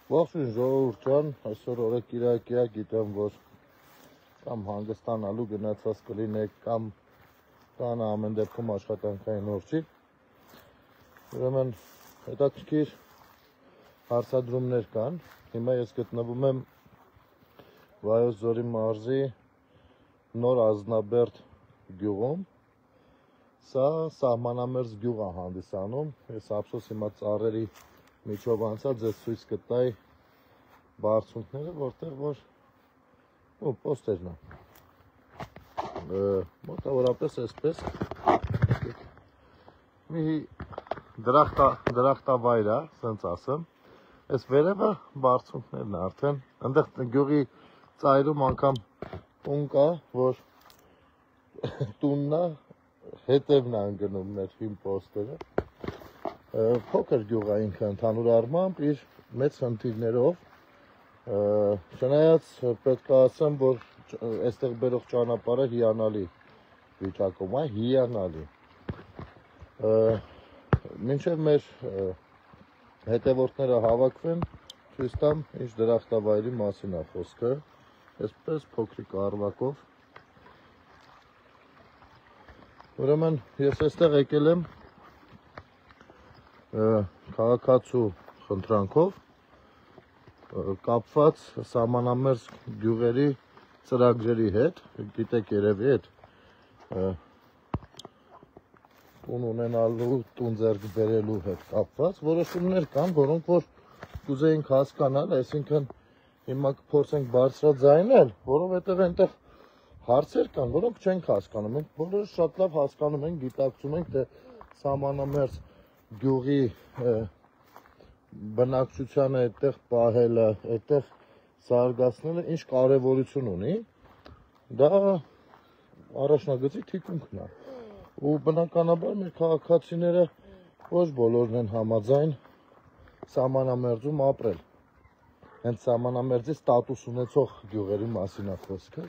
Ողջույն ժողովուրդ ջան, այսօր օրը կիրակի է, գիտեմ որ կամ հանգստանալու գնացած կլինեք կամ տանը ամեն դեպքում աշխատանքային օր չի։ Ուրեմն հետաքրքիր հարցադրումներ կան։ Հիմա ես գտնվում եմ Վայոց ձորի մարզի Նոր Ազնաբերդ գյուղում։ Սա սահմանամերձ գյուղ է հանդիսանում։ Ես ափսոս հիմա ծառերի միջով անցա ձեզ ցույց կտայի բարձունքները, որտեղ որ պոստերն է։ Մոտավորապես այսպես մի դրախտավայր է, ասենց ասեմ։ Այս վերևը բարձունքներն է արդեն։ Այնտեղ գյուղի ծայրում անգամ տուն կա, որ տունն է, հետևն է ընկնում մեր հին պոստերը։ Փոքր գյուղ է ինքը ընդհանուր առմամբ իր մեծ խնդիրներով, չնայած պետք է ասեմ, որ այստեղ բերող ճանապարհը հիանալի վիճակում է, հիանալի։ Մինչև մեր հետևորդները հավաքվեն, ցույց տամ ինչ դրախտավայրի մասին է խոսքը, այսպես փոքրիկ առվակով։ Ուրեմն ես այստեղ եկել եմ քաղաքացու խնդրանքով կապված սահմանամերձ գյուղերի ծրագրերի հետ, գիտեք երևի այդ տուն ունենալու, տուն ձեռք բերելու հետ կապված որոշումներ կան, որոնք որ կուզեինք հասկանալ, այսինքն հիմա կփորձենք բարձրաձայնել, որովհետև այնտեղ հարցեր կան, որոնք չենք հասկանում։ Մենք բոլորը շատ լավ հասկանում ենք, գիտակցում ենք, թե սահմանամերձ գյուղի բնակչությանը այդտեղ պահելը, այդտեղ զարգացնելը ինչ կարևորություն ունի, դա առաջնագծի թիկունքն է։ Ու բնականաբար մեր քաղաքացիները ոչ բոլորն են համաձայն սահմանամերձում ապրել։ Հենց սահմանամերձի ստատուս ունեցող գյուղերի մասին է խոսքը։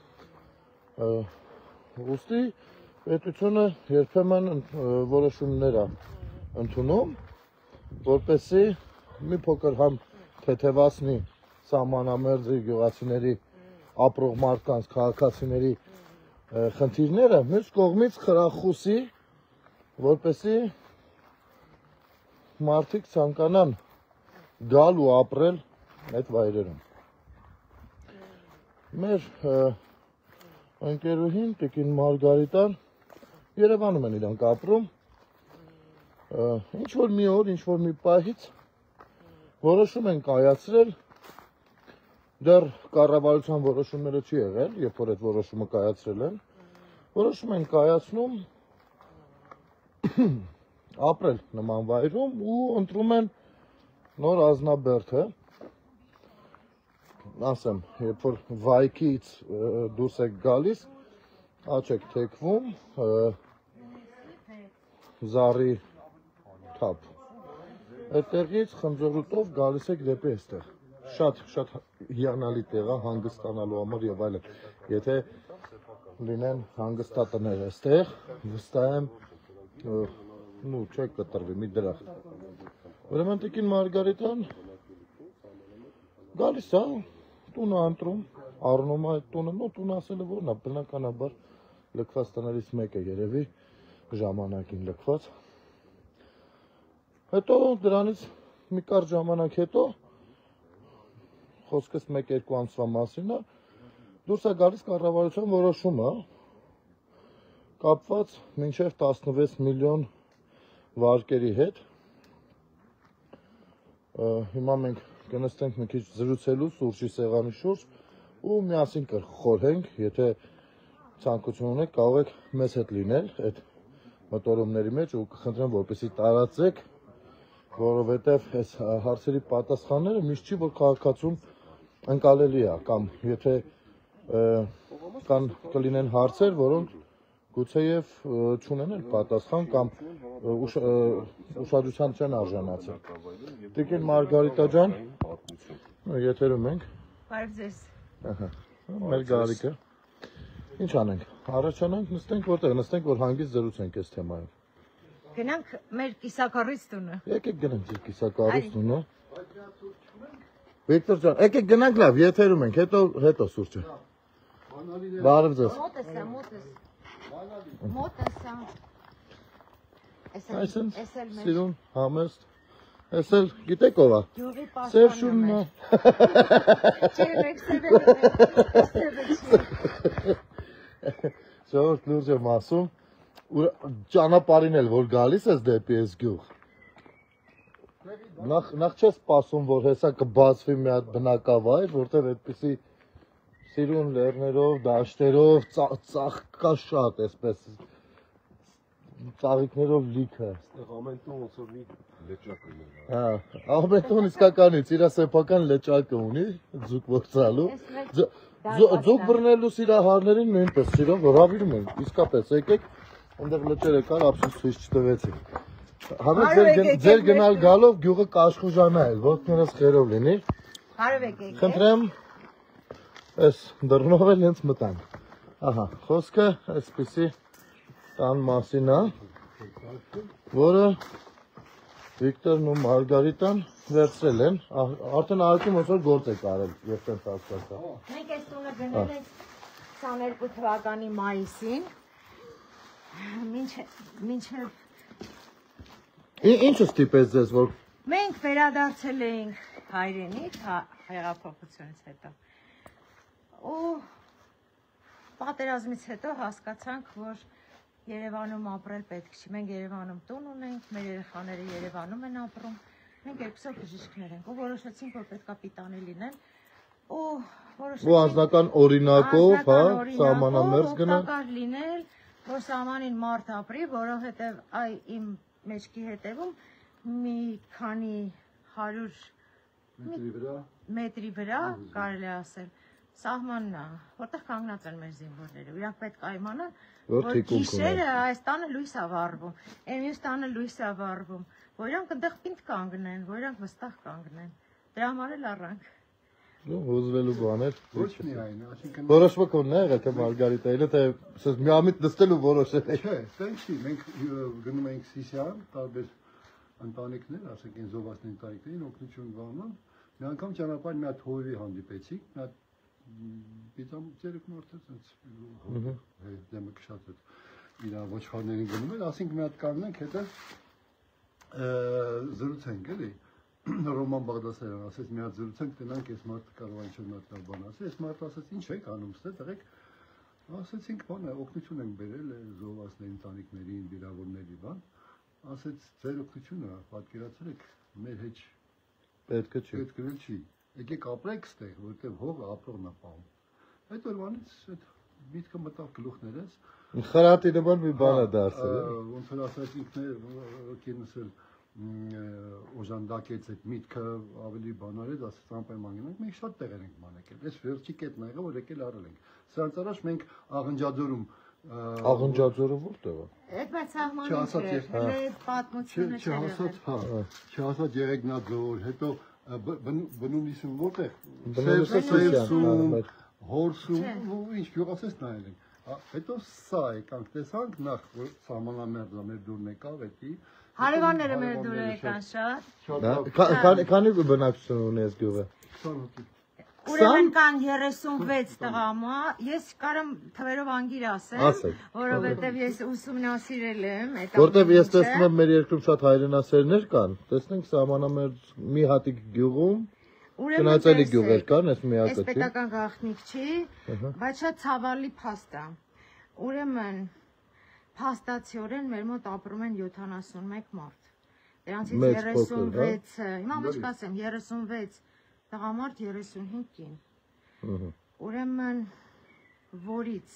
Ուստի պետությունը երբեմն որոշումներ է ընդունում, որպեսզի մի փոքր համ թեթևացնի սահմանամերձի գյուղացիների ապրող մարդկանց, քաղաքացիների խնդիրները, մյուս կողմից խրախուսի, որպեսզի մարդիկ ցանկանան գալ ու ապրել այդ վայրերում։ Մեր ընկերուհին Տիկին Մարգարիտան Երևանում են իրանք ապրում։ Ինչ որ մի օր, ինչ որ մի պահից որոշում են կայացրել, դեռ կառավարության որոշումները չի եղել, երբ որ այդ որոշումը կայացրել են, որոշում են կայացնում ապրել նման վայրում ու ընտրում են Նոր Ազնաբերդը, ասեմ, երբ որ վայքից դուրս եք գալիս, աչ եք թեքվում, Զառի թափ։ Այդտեղից խնձորուտով գալիս եք դեպի այստեղ։ Շատ հիանալի տեղ է հանգստանալու համար եւ այլն։ Եթե լինեն հանգստատներ այստեղ, վստահ եմ, չեք կտրվի մի դրախտ։ Ուրեմն Տիկին Մարգարիտան գալիս է, տունը ընտրում, առնում է այդ տունը, տուն ասելը որն է, բնականաբար լքված տներից մեկը երևի ժամանակին լքված։ Հետո դրանից մի կարճ ժամանակ հետո, խոսքս 1-2 ամսվա մասին է, դուրս է գալիս կառավարության որոշումը, կապված մինչև 16 միլիոն վարկերի հետ։ Հիմա մենք կնստենք մի քիչ զրուցելու սուրճի սեղանի շուրջ ու միասին կխորհենք, եթե ցանկություն ունեք, կարող եք մեզ հետ լինել այդ մտորումների մեջ ու կխնդրեմ, որպեսզի տարածեք, որովհետև այս հարցերի պատասխանները միշտ չի, որ քաղաքացուն ընկալելի է, կամ եթե կլինեն հարցեր, որոնք գուցեև չունենեն պատասխան կամ ուշադրության չեն արժանացել։ Տիկին Մարգարիտա ջան, եթերում ենք։ Բարև ձեզ։ Մեր գարիկը։ Ինչ անենք, առաջանանք, նստենք որտեղ, նստենք, որ հանգիստ զրուցենք այս թեմայով։ Գնանք մեր կիսակառույց տունը։ Եկեք գնանք ձեր կիսակառույց տունը։ Վիկտոր ջան, եկեք գնանք լավ, եթերում ենք, հետո սուրճը։ Բարև ձեզ։ Մոտ էսա։ Այսինքն սիրուն, համեստ։ Էս էլ գիտեք ով է։ Գյուղի Սև շունն է։ Ժողովուրդ լուրջ եմ ասում, ճանապարհին էլ որ գալիս ես դեպի այս գյուղ։ Նախ չես սպասում, որ հեսա կբացվի մի հատ բնակավայր, որտեղ այդպիսի սիրուն լեռներով, դաշտերով, ծաղկա շատ, այսպես ծաղիկներով լիքը։ Ամեն տուն ոնց որ մի լեճակ ունի։ Հա, ամեն տուն իսկականից իր սեփական լեճակը ունի, ձուկ որցալու։ Ձուկ բռնելու սիրահարներին նույնպես սիրով հրավիրում են, իսկապես եկեք, այնտեղ լճերը կար, ապշուս ցույց չտվեցին։ Համետ ձեր գնալ գալով գյուղը կաշխուժանա է, ոտքներս խերով լինի։ Հարև եկեք։ Խնդրեմ, այս դռնով էլ հենց մտանք։ Ահա, խոսքը այսպիսի տան մասին է, որը Վիկտորն ու Մարգարիտան վերցրել են, արդեն արդեն ոնց որ գործ է կարել, եւ տենց հասկացա։ Մենք այս տունը գնել ենք 22 թվականի մայիսին, մինչև Ինչ ստիպեց ձեզ, որ մենք վերադարձել էինք հայրենիք հեղափոխությունից հետո։ Ու պատերազմից հետո հասկացանք, որ Երևանում ապրել պետք չի։ Մենք Երևանում տուն ունենք, մեր երեխաները Երևանում են ապրում։ Մենք երկուսով բժիշկներ ենք ու որոշեցինք, որ պետք է պիտանի լինել։ Ու անձնական օրինակով, հա, սահմանամերձ գնալ։ Օգտակար լինել, որ սահմանին մարդ ապրի, որովհետև այ իմ մեջքի հետևում մի քանի 100 մետրի վրա կարելի ասել սահմանն է, որտեղ կանգնած են մեր զինվորները։ Իրանք պետք է իմանան, որ գիշերը այս տանը լույս է վառվում, այն մյուս տանը լույս է վառվում, որ իրանք այնտեղ պինդ կանգնեն, որ իրանք վստահ կանգնեն։ Դրա համար էլ առանք։ Հուզվելու բաներ։ Ոչ միայն, այսինքն Որոշումը կոնն է եղել թե Մարգարիտա, elə թե ասես միամիտ նստել ու որոշել եք։ չէ, տենց չի, մենք գնում ենք Սիսիան, տարբեր ընտանիքներ, ասենք այն զովասների ընտանիքներին օգնություն գանում։ Մի անգամ ճանապարհին մի հատ հովի հանդիպեցիք, մի հատ Պիտամ ծերուկ մարդը ցած դեմը քշած իր ոչխարներին գնում են, ասենք մի հատ կանգնենք, հետո զրուցենք էլի Ռոման Բաղդասարյան ասեց մի հատ զրուցենք, տենանք այս մարդը կարող է ինչ-որ բան ասի, այս մարդը ասեց ինչ եք անում, ստե տղեկ ասեցինք բան է, օգնություն ենք բերել զովասների ընտանիքներին, վիրավորների բան, ասեց ձեր օգնությունը պատկերացրեք մեր հետ Պետք չի։ չի Եկեք ապրեք ստեղ, որտեղ հողը ապրողն է պահում։ Այդ օրվանից այդ միտքը մտավ գլուխներս։ Խրատի նման մի բան է դարձել։ Ոնց որ ասած ինքներս էլ օժանդակեց այդ միտքը ավելի բանարեց, ասած անպայման գնանք, մենք շատ տեղեր ենք մանեկել։ Այս վերջի կետն ա եղել, որ եկել արել ենք։ Սրանց առաջ մենք Աղնջաձորում Աղնջաձորը որտեղ է։ Այդ բայց սահմանին չէ, պատմությունը չհասած Երեգնաձոր, հետո բնունիսում որտեղ Բնունիսում, հորսում ու ինչ գյուղացես նայել ենք հետո սա եկանք տեսանք նախ որ սահմանամերձ մեր դուրն եկավ էդի հարևանները մեր դուր եկան շատ քանի բնակչություն ունի այս գյուղը 20 Ուրեմն կան 36 տղամարդ, ես կարամ թվերով անգիր ասեմ, որովհետև ես ուսումնասիրել եմ այդ Որտեվ ես տեսնում եմ մեր երկրում շատ հայրենասերներ կան, տեսնենք սահմանամերձ մի հատիկ գյուղում Գնացելի գյուղեր կան, այս միակը չի։ Այս պետական գաղտնիք չի, բայց շատ ցավալի փաստ է։ Ուրեմն փաստացիորեն մեր մոտ ապրում են 71 մարդ։ Դրանցից 36-ը, հիմա մեջ կասեմ 36 տղամարդ 35 կին։ Ուրեմն որից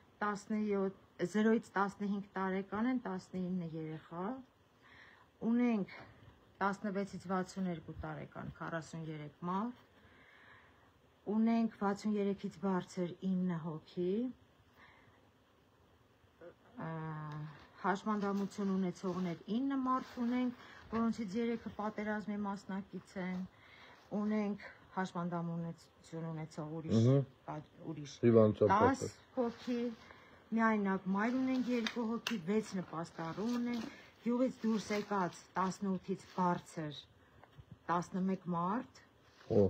0-ից 15 տարեկան են 19 երեխա, ունենք 16-ից 62 տարեկան 43 մարդ, ունենք 63-ից բարձր 9 հոգի, հաշմանդամություն ունեցողներ 9 մարդ ունենք, որոնցից 3-ը պատերազմի մասնակից են, ունենք հաշմանդամություն ունեցող ուրիշ 10 հոգի, միայնակ մայր ունենք 2 հոգի, 6 նպաստառու ունենք, Գյուղից դուրս եկած 18-ից բարձր 11 մարդ, Օ,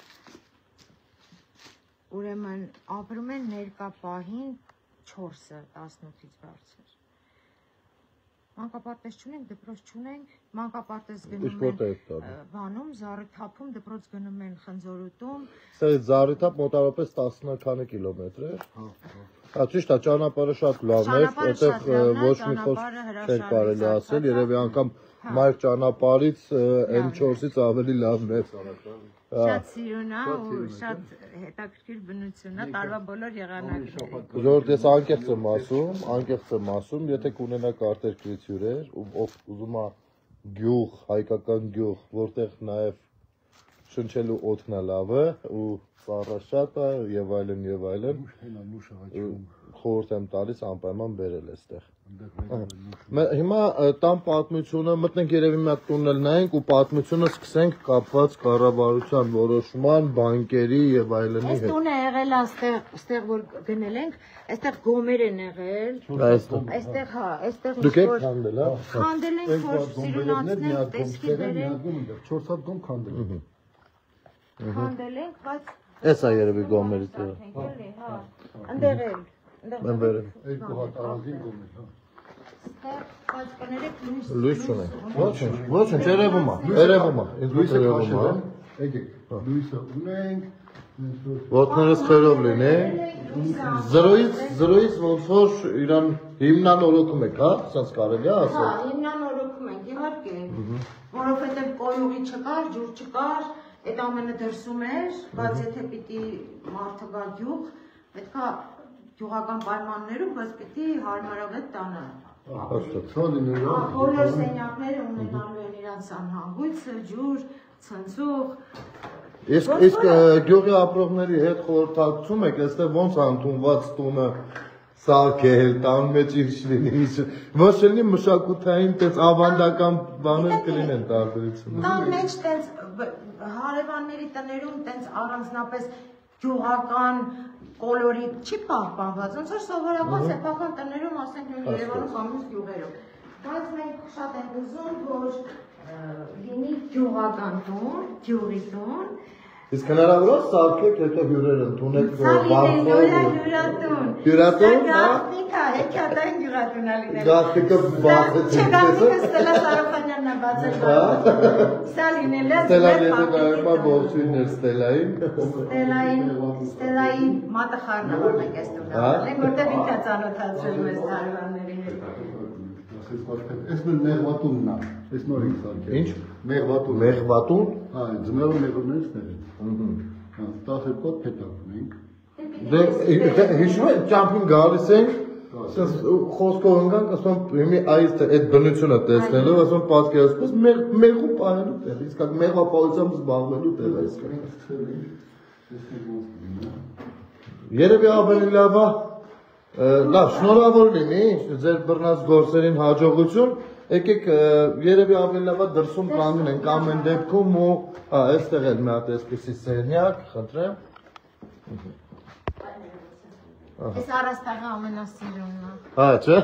ուրեմն ապրում են ներկա պահին 4-ը 18-ից բարձր։ Մանկապարտեզ չունենք, դպրոց չունենք, մանկապարտեզ Իսկ գնում որտե՞ղ են եք տանում։ բանում, Զառիթափում, դպրոց գնում են Խնձորուտում, Սա Զառիթափ մոտավորապես 10 քանի կիլոմետր է։ Հա, ճիշտ է, ճանապարհը շատ լավն է, այդտեղ ոչ մի խոսք չէր կարելի ասել, երևի անգամ մայր ճանապարհից N4-ից ավելի լավն է։ շատ սիրուն է ու շատ հետաքրքիր բնություն է, տարվա բոլոր եղանակները։ Ժողովուրդ, ես անկեղծ եմ ասում, եթե կունենաք արտերկրից հյուրեր, ով ուզում է գյուղ, հայկական գյուղ, որտեղ նաև շնչելու օդն է լավը ու ծառը շատ է եւ այլն, խորհուրդ եմ տալիս անպայման բերել էստեղ։ Հիմա տան պատմությունը մտնենք երևի մի հատ տուննել նայենք ու պատմությունը սկսենք կապված կառավարության որոշման, բանկերի եւ այլնի Այս հետ։ տունը եղել է այստեղ որ գնել ենք, այստեղ գոմեր են եղել, այստեղ հա, այստեղ Դուք եք քանդել, հա։ քանդել ենք որ սիրունացնենք տեսքի դերենք, 4 հատ գոմ քանդել են։ քանդել ենք, բայց Էս է երևի գոմերից է։ հա, ընդեղ էլ, Mən verim. Երկու հատ առանձին գոմ են, հա։ բայց կներեք Լույս չունենք։ Ոչինչ, երևում է։ Ինձ Լույսը երևում քաշել է։ են։ Եկեք, լույսը ունենք։ Ոտներս խերով լինի։ 0-ից ոնց որ իրան հիմնանորոգում եք, հա, ասած կարելի է Հա, ասել։ հիմնանորոգում ենք, իհարկե, որովհետև կոյուղի չկար, ջուր չկար, այդ ամենը դրսում էր, բայց եթե պիտի մարդը գա գյուղ, պետքա գյուղական պայմաններում, բայց պիտի հարմարավետ տանը։ Բոլոր սենյակները ունենալու են իրանց անհանգույցը, ջուր, ցնցուղ։ Իսկ գյուղի ապրողների հետ խորհրդակցում եք, այստեղ ոնց է ընդունված տունը սարքել, տան մեջ ինչ լինի, ոչ լինի մշակութային տես ավանդական բաներ կլինեն տարբերությունը։ Տան մեջ տենց հարևանների տներում տենց առանձնապես գյուղական կոլորիտ չի պահպանված, ոնց որ սովորական սեփական տներում, ասենք նույն Երևանում կամ մյուս գյուղերում։ Բայց մենք շատ ենք ուզում, որ լինի գյուղական տուն, գյուղի տուն։ Իսկ հնարավոր է սարքեք, հետո հյուրեր ընդունեք Հյուրատուն։ Հյուրատուն, հա։ Գաղտնիքա, հեքիաթային հյուրատուն է լինել։ Գաղտնիքը բացեցիք, Չգաղտնիքը Ստելա Սարոփանյանն է բացել։ Սա լինել է Ստելան եթե նայում է ողջույններ Ստելային։ Ստելայի մատախարն է, որ մենք այս տունը անենք, որտեղ ինքը ծանոթացրել մեզ հարևանների հետ։ Այս մեղվատունն է, այս նոր ենք սարքել։ Ինչ։ Մեղվատուն։ Մեղվատուն։ Հա, ձմեռը մեղվություններից ներ։ Հա, 12 հատ փետակ ունենք։ Դե հիշում եք ճամփին գալիս ենք, ասես խոսքով ընկանք, ասում հիմի այս այդ բնությունը տեսնելով, ասում պատկերացնում մեղու պահելու տեղ, իսկ մեղվապահությամբ զբաղվելու տեղ է իսկ։ Երևի ավելի լավ է լավ, շնորհավոր լինի ձեր բռնած գործերին հաջողություն, եկեք երևի ավելի լավ է դրսում կանգնենք ամեն դեպքում ու այստեղ էլ մի հատ այսպեսի սենյակ, խնդրեմ։ Այս առաստաղը ամենասիրունն է։ Հա, չէ։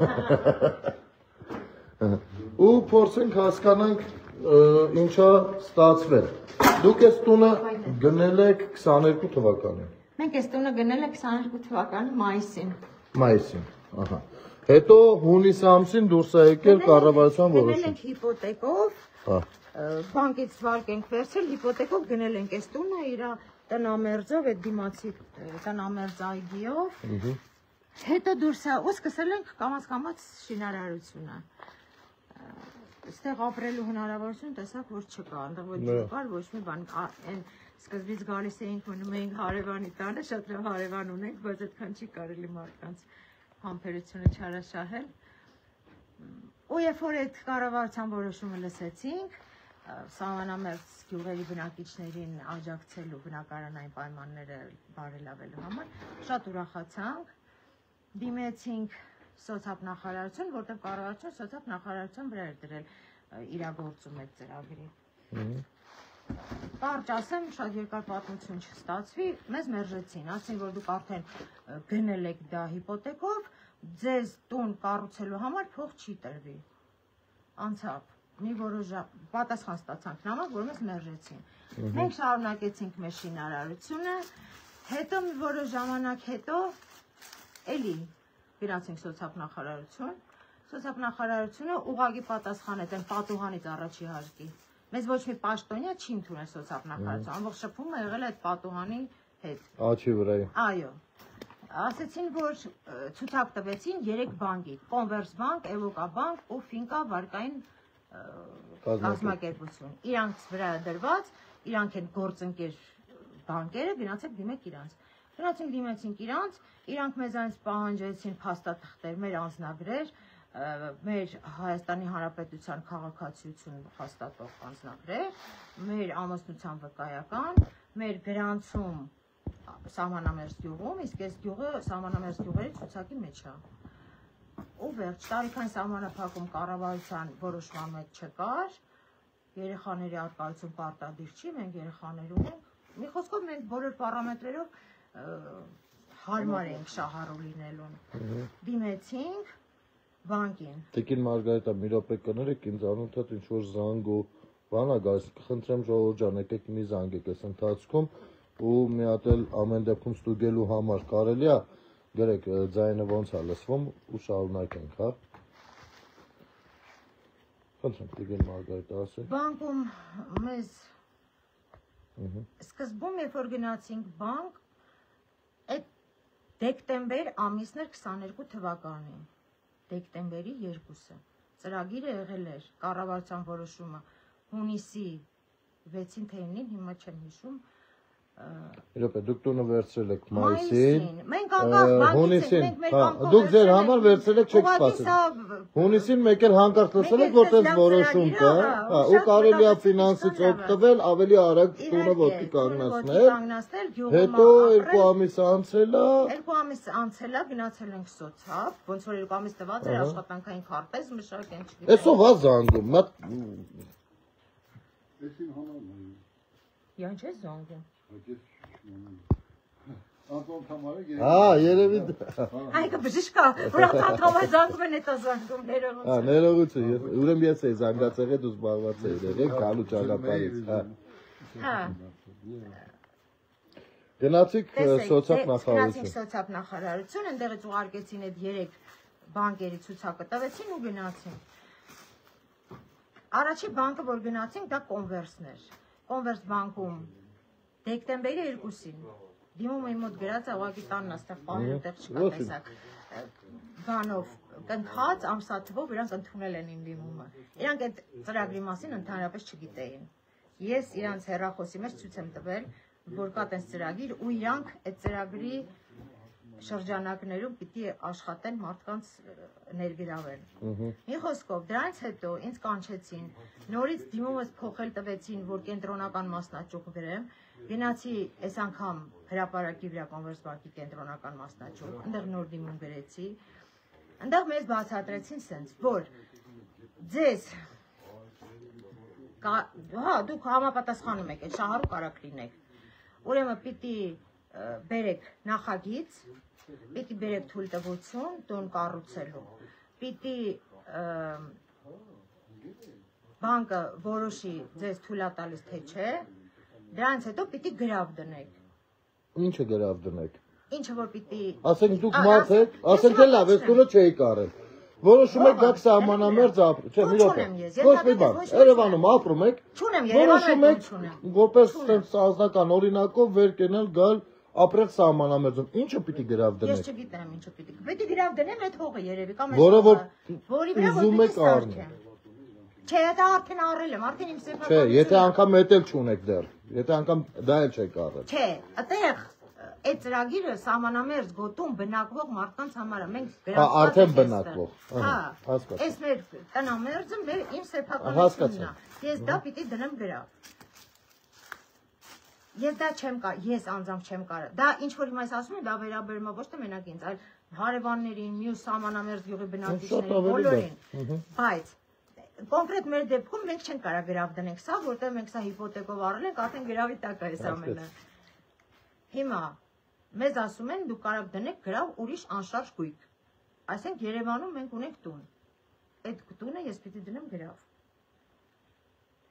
Ու փորձենք հասկանանք ինչա ստացվել։ Դուք այս տունը գնել եք 22 թվականին։ Մենք այս տունը գնել ենք 22 թվականի մայիսին։ Մայիսին, ահա։ Հետո հունիս ամսին դուրս է եկել կառավարության Գնել որոշում։ ենք հիպոթեկով, Հա։ բանկից վարկ ենք վերցրել, հիպոթեկով գնել ենք այս տունը իր տնամերձով, այդ դիմացի տնամերձ այգիով։ Հետո դուրս է ու սկսել ենք կամաց շինարարությունը։ Այստեղ ապրելու հնարավորություն տեսակ որ չկա, այնտեղ ոչ մի կար, ոչ մի բան, այն սկզբից գալիս էինք մնում էինք հարևանի տանը, շատ լավ հարևան ունենք, բայց այդքան չի կարելի մարդկանց համբերությունը չարաշահել։ Ու երբ որ այդ կառավարության որոշումը լսեցինք, սահմանամերձ գյուղերի բնակիչներին աջակցելու բնակարանային պայմանները բարելավելու համար, շատ ուրախացանք, դիմեցինք սոցիալնախարարություն, որտեղ կառավարությունը սոցիալնախարարության վրա էր դրել իրագործում այդ ծրագրի։ Կարճ ասեմ, շատ երկար պատմություն չստացվի, մեզ մերժեցին, ասին, որ դուք արդեն գնել եք դա հիպոթեկով, ձեզ տուն կառուցելու համար փող չի տրվի։ Անցավ։ մի որոշ պատասխան ստացանք նամակ, որ մեզ մերժեցին։ Մենք շարունակեցինք մեր շինարարությունը, հետո մի որոշ ժամանակ հետո էլի գնացինք սոցիալնախարարություն։ Սոցիալնախարարությունը ուղղակի պատասխանեց այն պատուհանից առաջի հարկի։ Մեզ ոչ մի պաշտոնյա չի ընդունել սոցիալնախարարություն, ամբողջ շփումը եղել է այդ պատուհանի հետ։ Աչի վրա։ Այո։ Ասացին, որ ցուցակ տվեցին 3 բանկի՝ Կոնվերսբանկ, Էվոկաբանկ ու Ֆինկա վարկային կազմակերպություն։ Իրանց վրա դրված, իրանք են գործընկեր բանկերը, գնացեք դիմեք իրանց։ Գնացինք դիմեցինք իրանց, իրանք մեզանից պահանջեցին փաստաթղթեր, մեր անձնագրեր, մեր Հայաստանի Հանրապետության քաղաքացիություն հաստատող անձնագրեր, մեր ամուսնության վկայական, մեր գրանցում սահմանամերձ գյուղում, իսկ այս գյուղը սահմանամերձ գյուղերի ցուցակի մեջ է։ Ու վերջ, տարիքային սահմանափակում կառավարության որոշման մեջ չկար, երեխաների առկայություն պարտադիր չի, մենք երեխաներ ունենք։ Մի խոսքով մենք բոլոր պարամետրերով հարմար ենք շահառու լինելուն։ Դիմեցինք բանկին։ Տիկին Մարգարիտա, մի րոպե կներեք, ինձ անընդհատ ինչ-որ զանգ ու բան ա գալիս, կխնդրեմ ժողովուրդ ջան, եկեք մի զանգեք այս ընթացքում ու մի հատ էլ ամեն դեպքում ստուգելու համար կարելի է, գրեք ձայնը ոնց է լսվում ու շարունակենք, հա։ Խնդրեմ, տիկին Մարգարիտա, ասեք։ Բանկում մեզ սկզբում երբ որ գնացինք բանկ, այդ դեկտեմբեր ամիսն էր 22 թվականին, դեկտեմբերի 2-ը, ծրագիրը եղել էր, կառավարության որոշումը հունիսի 6-ին թե 9-ին, հիմա չեմ հիշում, Իրոպե, դուք տունը վերցրել եք մայիսին, մենք անկախ բանկից ենք, մենք մեր բանկով դուք ձեր համար վերցրել եք, չեք սպասել։ Հունիսին մեկ էլ հանկարծ լսել եք, որտեղ որոշում կա, ու կարելի է ֆինանսից օգտվել, ավելի արագ տունը ոտքի կանգնացնել, հետո 2 ամիս անցել է։ 2 ամիս անցել է, գնացել ենք սոցիալ, ոնց որ 2 ամիս տված էր աշխատանքային քարտեզ մշակեն, չգիտեմ։ Էսով է զանգում, Էսին հանալն է։ Յան չէ զանգում։ Անտոն Թամարը Հա, երևի։ Այգը բժիշկա, որ անդամը զանգում են էտա զանգում ներողություն։ Հա, ներողություն, ուրեմն ես էի զանգացել, դու զբաղված էի եղեք, գալու ճանապարհից, հա։ Հա։ Գնացիք Գնացինք սոցիալնախարարություն։ սոցիալնախարարություն, այնտեղից ուղարկեցին այդ 3 բանկերի ցուցակը տվեցին ու գնացին։ Առաջի բանկը որ գնացինք, դա Կոնվերսն էր։ Կոնվերս բանկում դեկտեմբերի 2-ին դիմումը իմ մոտ գրած է, ուղղակի տանն աստեղ պահել ու տեղ չկա տեսակ։ Բանով կնքած ամսաթվով իրանք ընդունել են իմ դիմումը։ Իրանք այդ ծրագրի մասին ընդհանրապես չգիտեին։ Ես իրանք հեռախոսի մեջ ցույց եմ տվել, որ կա տես ծրագիր ու իրանք այդ ծրագրի շրջանակներում պիտի աշխատեն մարդկանց ներգրավել։ Մի խոսքով, դրանից հետո ինձ կանչեցին, նորից դիմումս փոխել տվեցին, որ կենտրոնական մասնաճյուղ գրեմ, գնացի այս անգամ հրապարակի վրա Կոնվերսբանկի կենտրոնական մասնաճյուղ, այնտեղ նոր դիմում գրեցի, այնտեղ մեզ բացատրեցին սենց, որ ձեզ, հա, դուք համապատասխանում եք, այդ շահառու կարակ լինեք, ուրեմն պիտի բերեք նախագիծ, պիտի բերեք թույլտվություն տուն կառուցելու, պիտի բանկը որոշի ձեզ թույլատալիս թե չէ, դրանից հետո պիտի գրավ դնեք։ Ինչը գրավ դնեք։ Ինչը որ պիտի… Ասենք դուք մարդ եք, ասենք էլ լավ, ես տունը չէի կարել։ Որոշում եք գաք սահմանամերձ ապրում, չէ, մի րոպե։ Ոչ մի բան, Երևանում ապրում եք, որոշում եք որպես անձնական օրինակով վեր կենալ գալ ապրել սահմանամերձում, ինչը պիտի գրավ դնեք։ Ես չգիտեմ ինչը պիտի գրավ դնեմ այդ հողը երևի կամ որը որ որի վրա որ պիտի սարքեմ։ Չէ, դա արդեն առել եմ, արդեն իմ սեփական։ Չէ, եթե անգամ էդ էլ չունեք դեռ, եթե անգամ դա էլ չեք առել։ Չէ, այդտեղ այդ ծրագիրը սահմանամերձ գոտում բնակվող մարդկանց համար է, մենք գրաված արդեն բնակվող։ Հա, հասկացա։ այս մեր տնամերձը մեր իմ սեփականությունն է։ Ես դա պիտի դնեմ գրավ։ Ես դա չեմ կարող, ես անձամբ չեմ կարող։ Դա ինչ որ հիմա ես ասում եմ, դա վերաբերում է ոչ թե մենակ ինձ, այլ հարևաններին, մյուս սահմանամերձ գյուղի բնակիչներին, բոլորին։ Բայց կոնկրետ մեր դեպքում մենք չենք կարող գրավ դնենք սա, որտեղ մենք սա հիպոթեկով առել ենք, արդեն գրավի տակ է այս ամենը։ Հիմա մեզ ասում են դուք կարող դնեք գրավ ուրիշ անշարժ գույք։ Այսինքն Երևանում մենք ունենք տուն։ Այդ տունը ես պիտի դնեմ գրավ։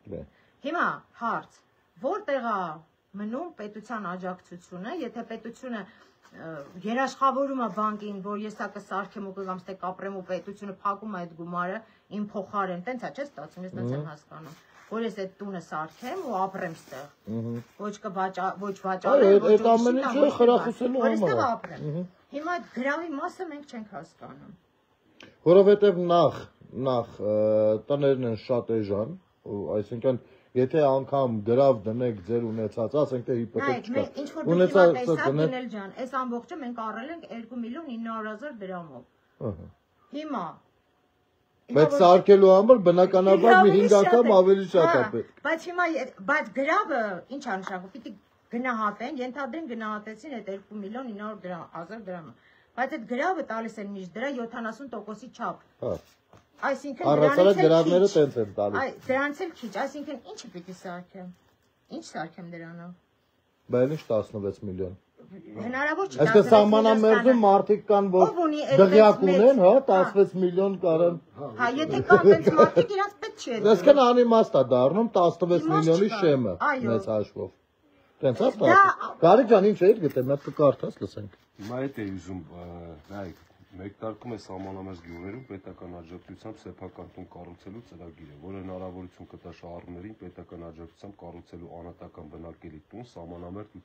Հիմա հարց, որտեղ է մնում պետության աջակցությունը, եթե պետությունը երաշխավորում է բանկին, որ ես դա կսարքեմ ու կգամ ստե կապրեմ ու պետությունը փակում է այդ գումարը իմ փոխարեն, տենց է չէ՞ ստացվում, ես տենց եմ հասկանում, որ ես այդ տունը սարքեմ ու ապրեմ ստեղ։ Ոչ վաճառեմ, այդ ամեն ինչը խրախուսելու համար է։ ապրեմ։ Հիմա այդ գրավի մասը մենք չենք հասկանում։ Որովհետև նախ տներն են շատ էժան, այսինքն եթե անգամ գրավ դնեք ձեր ունեցած, ասենք թե հիպոթեկ չկա։ Ինչ որ դուք հիմա տեսաք դնել ջան, այս ամբողջը մենք առել ենք 2.900.000 դրամով։ Հիմա Բայց սարքելու համար բնականաբար մի 5 անգամ ավելի շատ է պետք։ Բայց հիմա բայց գրավը ինչ է նշանակում, պիտի գնահատեն, ենթադրեն գնահատեցին այդ 2.900.000 դրամը։ Բայց այդ գրավը տալիս են միշտ դրա 70%-ի չափ։ Հա։ Այսինքն Առասարակ գրավները տենց են տալիս։ Այ դրանից էլ քիչ, այսինքն ինչը պիտի սարքեմ։ Ինչ սարքեմ դրանով։ Բայց ինչ 16 միլիոն։ Հնարավոր չի։ Այսինքն սահմանամերձում մարդիկ կան, որ դղյակ ունեն, հա, 16 միլիոն կարան։ Հա, եթե կան տենց մարդիկ, իրանց պետք չի։ Այսինքն անիմաստ է դառնում 16 միլիոնի շեմը մեծ հաշվով։ Տենց է ստացվում։ Գարի ջան, ինչ էիր գտե, մի հատ կկարդաս լսենք։ Հիմա այդ է ուզում, նայեք, մեկնարկում է սահմանամերձ գյուղերում պետական աջակցությամբ սեփական տուն կառուցելու ծրագիրը, որը հնարավորություն կտա շահառուներին պետական աջակցությամբ կառուցելու անհատական բնակելի տուն սահմանամերձ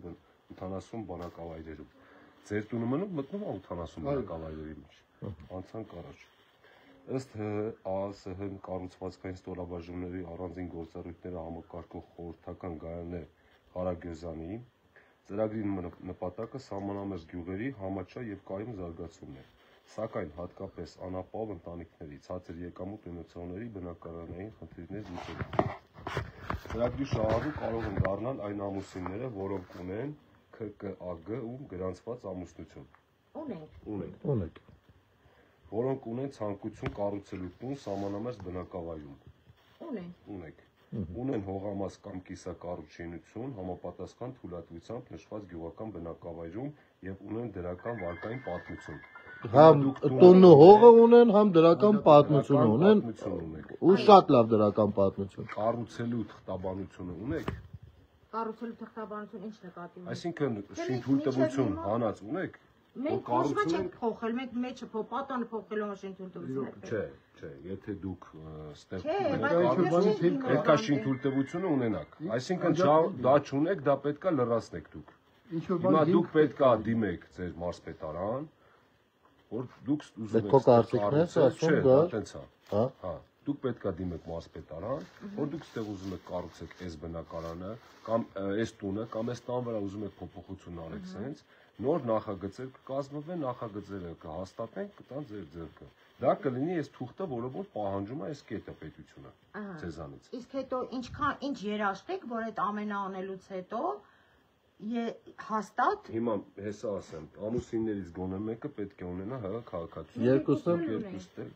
80 բնակավայրերում։ Ձեր տունը մտնում է 80 բնակավայրերի մեջ։ Անցանք առաջ։ Ըստ ԱԱՍՀ կառուցվածքային ստորաբաժանումների առանձին գործառույթները համակարգող խորհրդական Գայանե Ղարագյուզյանի ծրագրի նպատակը սահմանամերձ գյուղերի համաչափ եւ կայուն զարգացումն է, սակայն հատկապես անապահով ընտանիքների, ցածր եկամուտ ունեցողների բնակարանային խնդիրներ լուծելու։ Ծրագրի շահառու կարող են դառնալ այն ամուսինները, որոնք ունեն ՔԿԱԳ-ում գրանցված ամուսնություն։ Ունենք։ Որոնք ունեն ցանկություն կառուցելու տուն սահմանամերձ բնակավայրում։ Ունենք։ Ունեն հողամաս կամ կիսակառուցչություն համապատասխան թույլատվությամբ նշված գյուղական բնակավայրում եւ ունեն դրական վարկային պատմություն։ Համ տունը հողը ունեն, համ դրական պատմություն ունեն, ու շատ լավ դրական պատմություն։ Կառուցելու թղթաբանությունը ունեք։ Կառուցելու թղթաբանություն ինչ նկատի ունի։ Այսինքն շինթույլտվություն հանած ունեք։ Մենք ոչ չենք փոխել, մենք մեջը պատանը փոխելու մաշին թույլտվություն ենք։ Չէ, եթե դուք ստեղ պետք է շինթույլտվությունը ունենաք։ Այսինքն դա չունեք, դա պետքա լրացնեք դուք։ Հիմա դուք պետքա դիմեք ձեր մարզպետարան, որ դուք ուզում եք կառուցել, հա, դուք պետքա դիմեք մարզպետարան, որ դուք ստեղ ուզում եք կառուցեք այս բնակարանը կամ այս տունը կամ այս տան վրա ուզում եք փոփոխություն արեք սենց, նոր նախագծեր կկազմվեն, նախագծերը կհաստատենք, կտան ձեր ձեռքը։ Դա կլինի այս թուղթը, որը որ պահանջում է այս կետը պետությունը ձեզանից։ Իսկ հետո ինչ երաշխեք, որ այդ ամենը անելուց հետո հաստատ Հիմա հեսա ասեմ, ամուսիններից գոնե մեկը պետք է ունենա ՀՀ քաղաքացիություն։ Երկուսը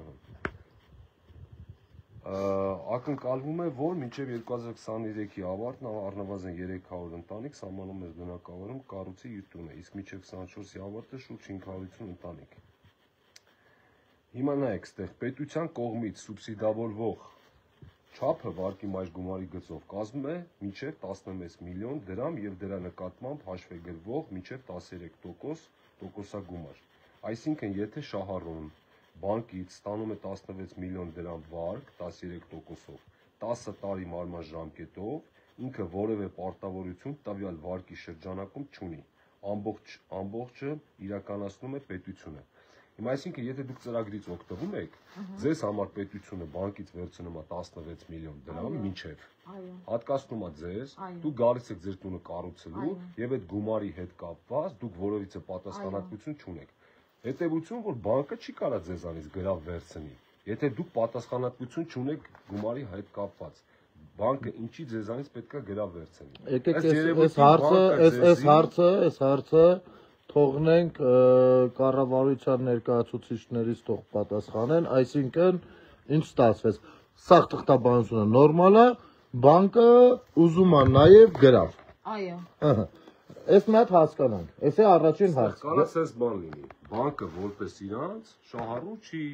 Ակնկալվում է, որ մինչև 2023-ի ավարտն առնվազն 300 ընտանիք սահմանամերձ բնակավայրում կառուցի իր տունը, իսկ մինչև 24-ի ավարտը շուրջ 550 ընտանիք։ Հիմա նայեք, ստեղ պետության կողմից սուբսիդավորվող չափը վարկի մայր գումարի գծով կազմում է մինչև 16 միլիոն դրամ եւ դրա նկատմամբ հաշվեգրվող մինչև 13% տոկոսագումար։ Այսինքն, եթե շահառուն բանկից ստանում է 16 միլիոն դրամ վարկ 13%-ով, 10 տարի մարման ժամկետով, ինքը որևէ պարտավորություն տվյալ վարկի շրջանակում չունի, ամբողջը իրականացնում է պետությունը։ Հիմա այսինքն, եթե դուք ծրագրից օգտվում եք, ձեզ համար պետությունը բանկից վերցնում է 16 միլիոն դրամ մինչև, հատկացնում է ձեզ, դուք գալիս եք ձեր տունը կառուցելու եւ այդ գումարի հետ կապված դուք որևիցե պատասխանատվություն չունեք։ Հետևություն, որ բանկը չի կարա ձեզանից գրավ վերցնի, եթե դուք պատասխանատվություն չունեք գումարի հետ կապված, բանկը ինչի ձեզանից պետքա գրավ վերցնի։ Եկեք այս հարցը թողնենք կառավարության ներկայացուցիչներից թող պատասխանեն, այսինքն ինչ ստացվեց։ Սաղ թղթաբանությունը նորմալ է, բանկը ուզում է նաև գրավ։ Այո։ Այս մի հատ հասկանանք։ Այս է առաջին հարցը։ Կարա սենց բան լինի։ Բանկը որպես իրանց շահառու չի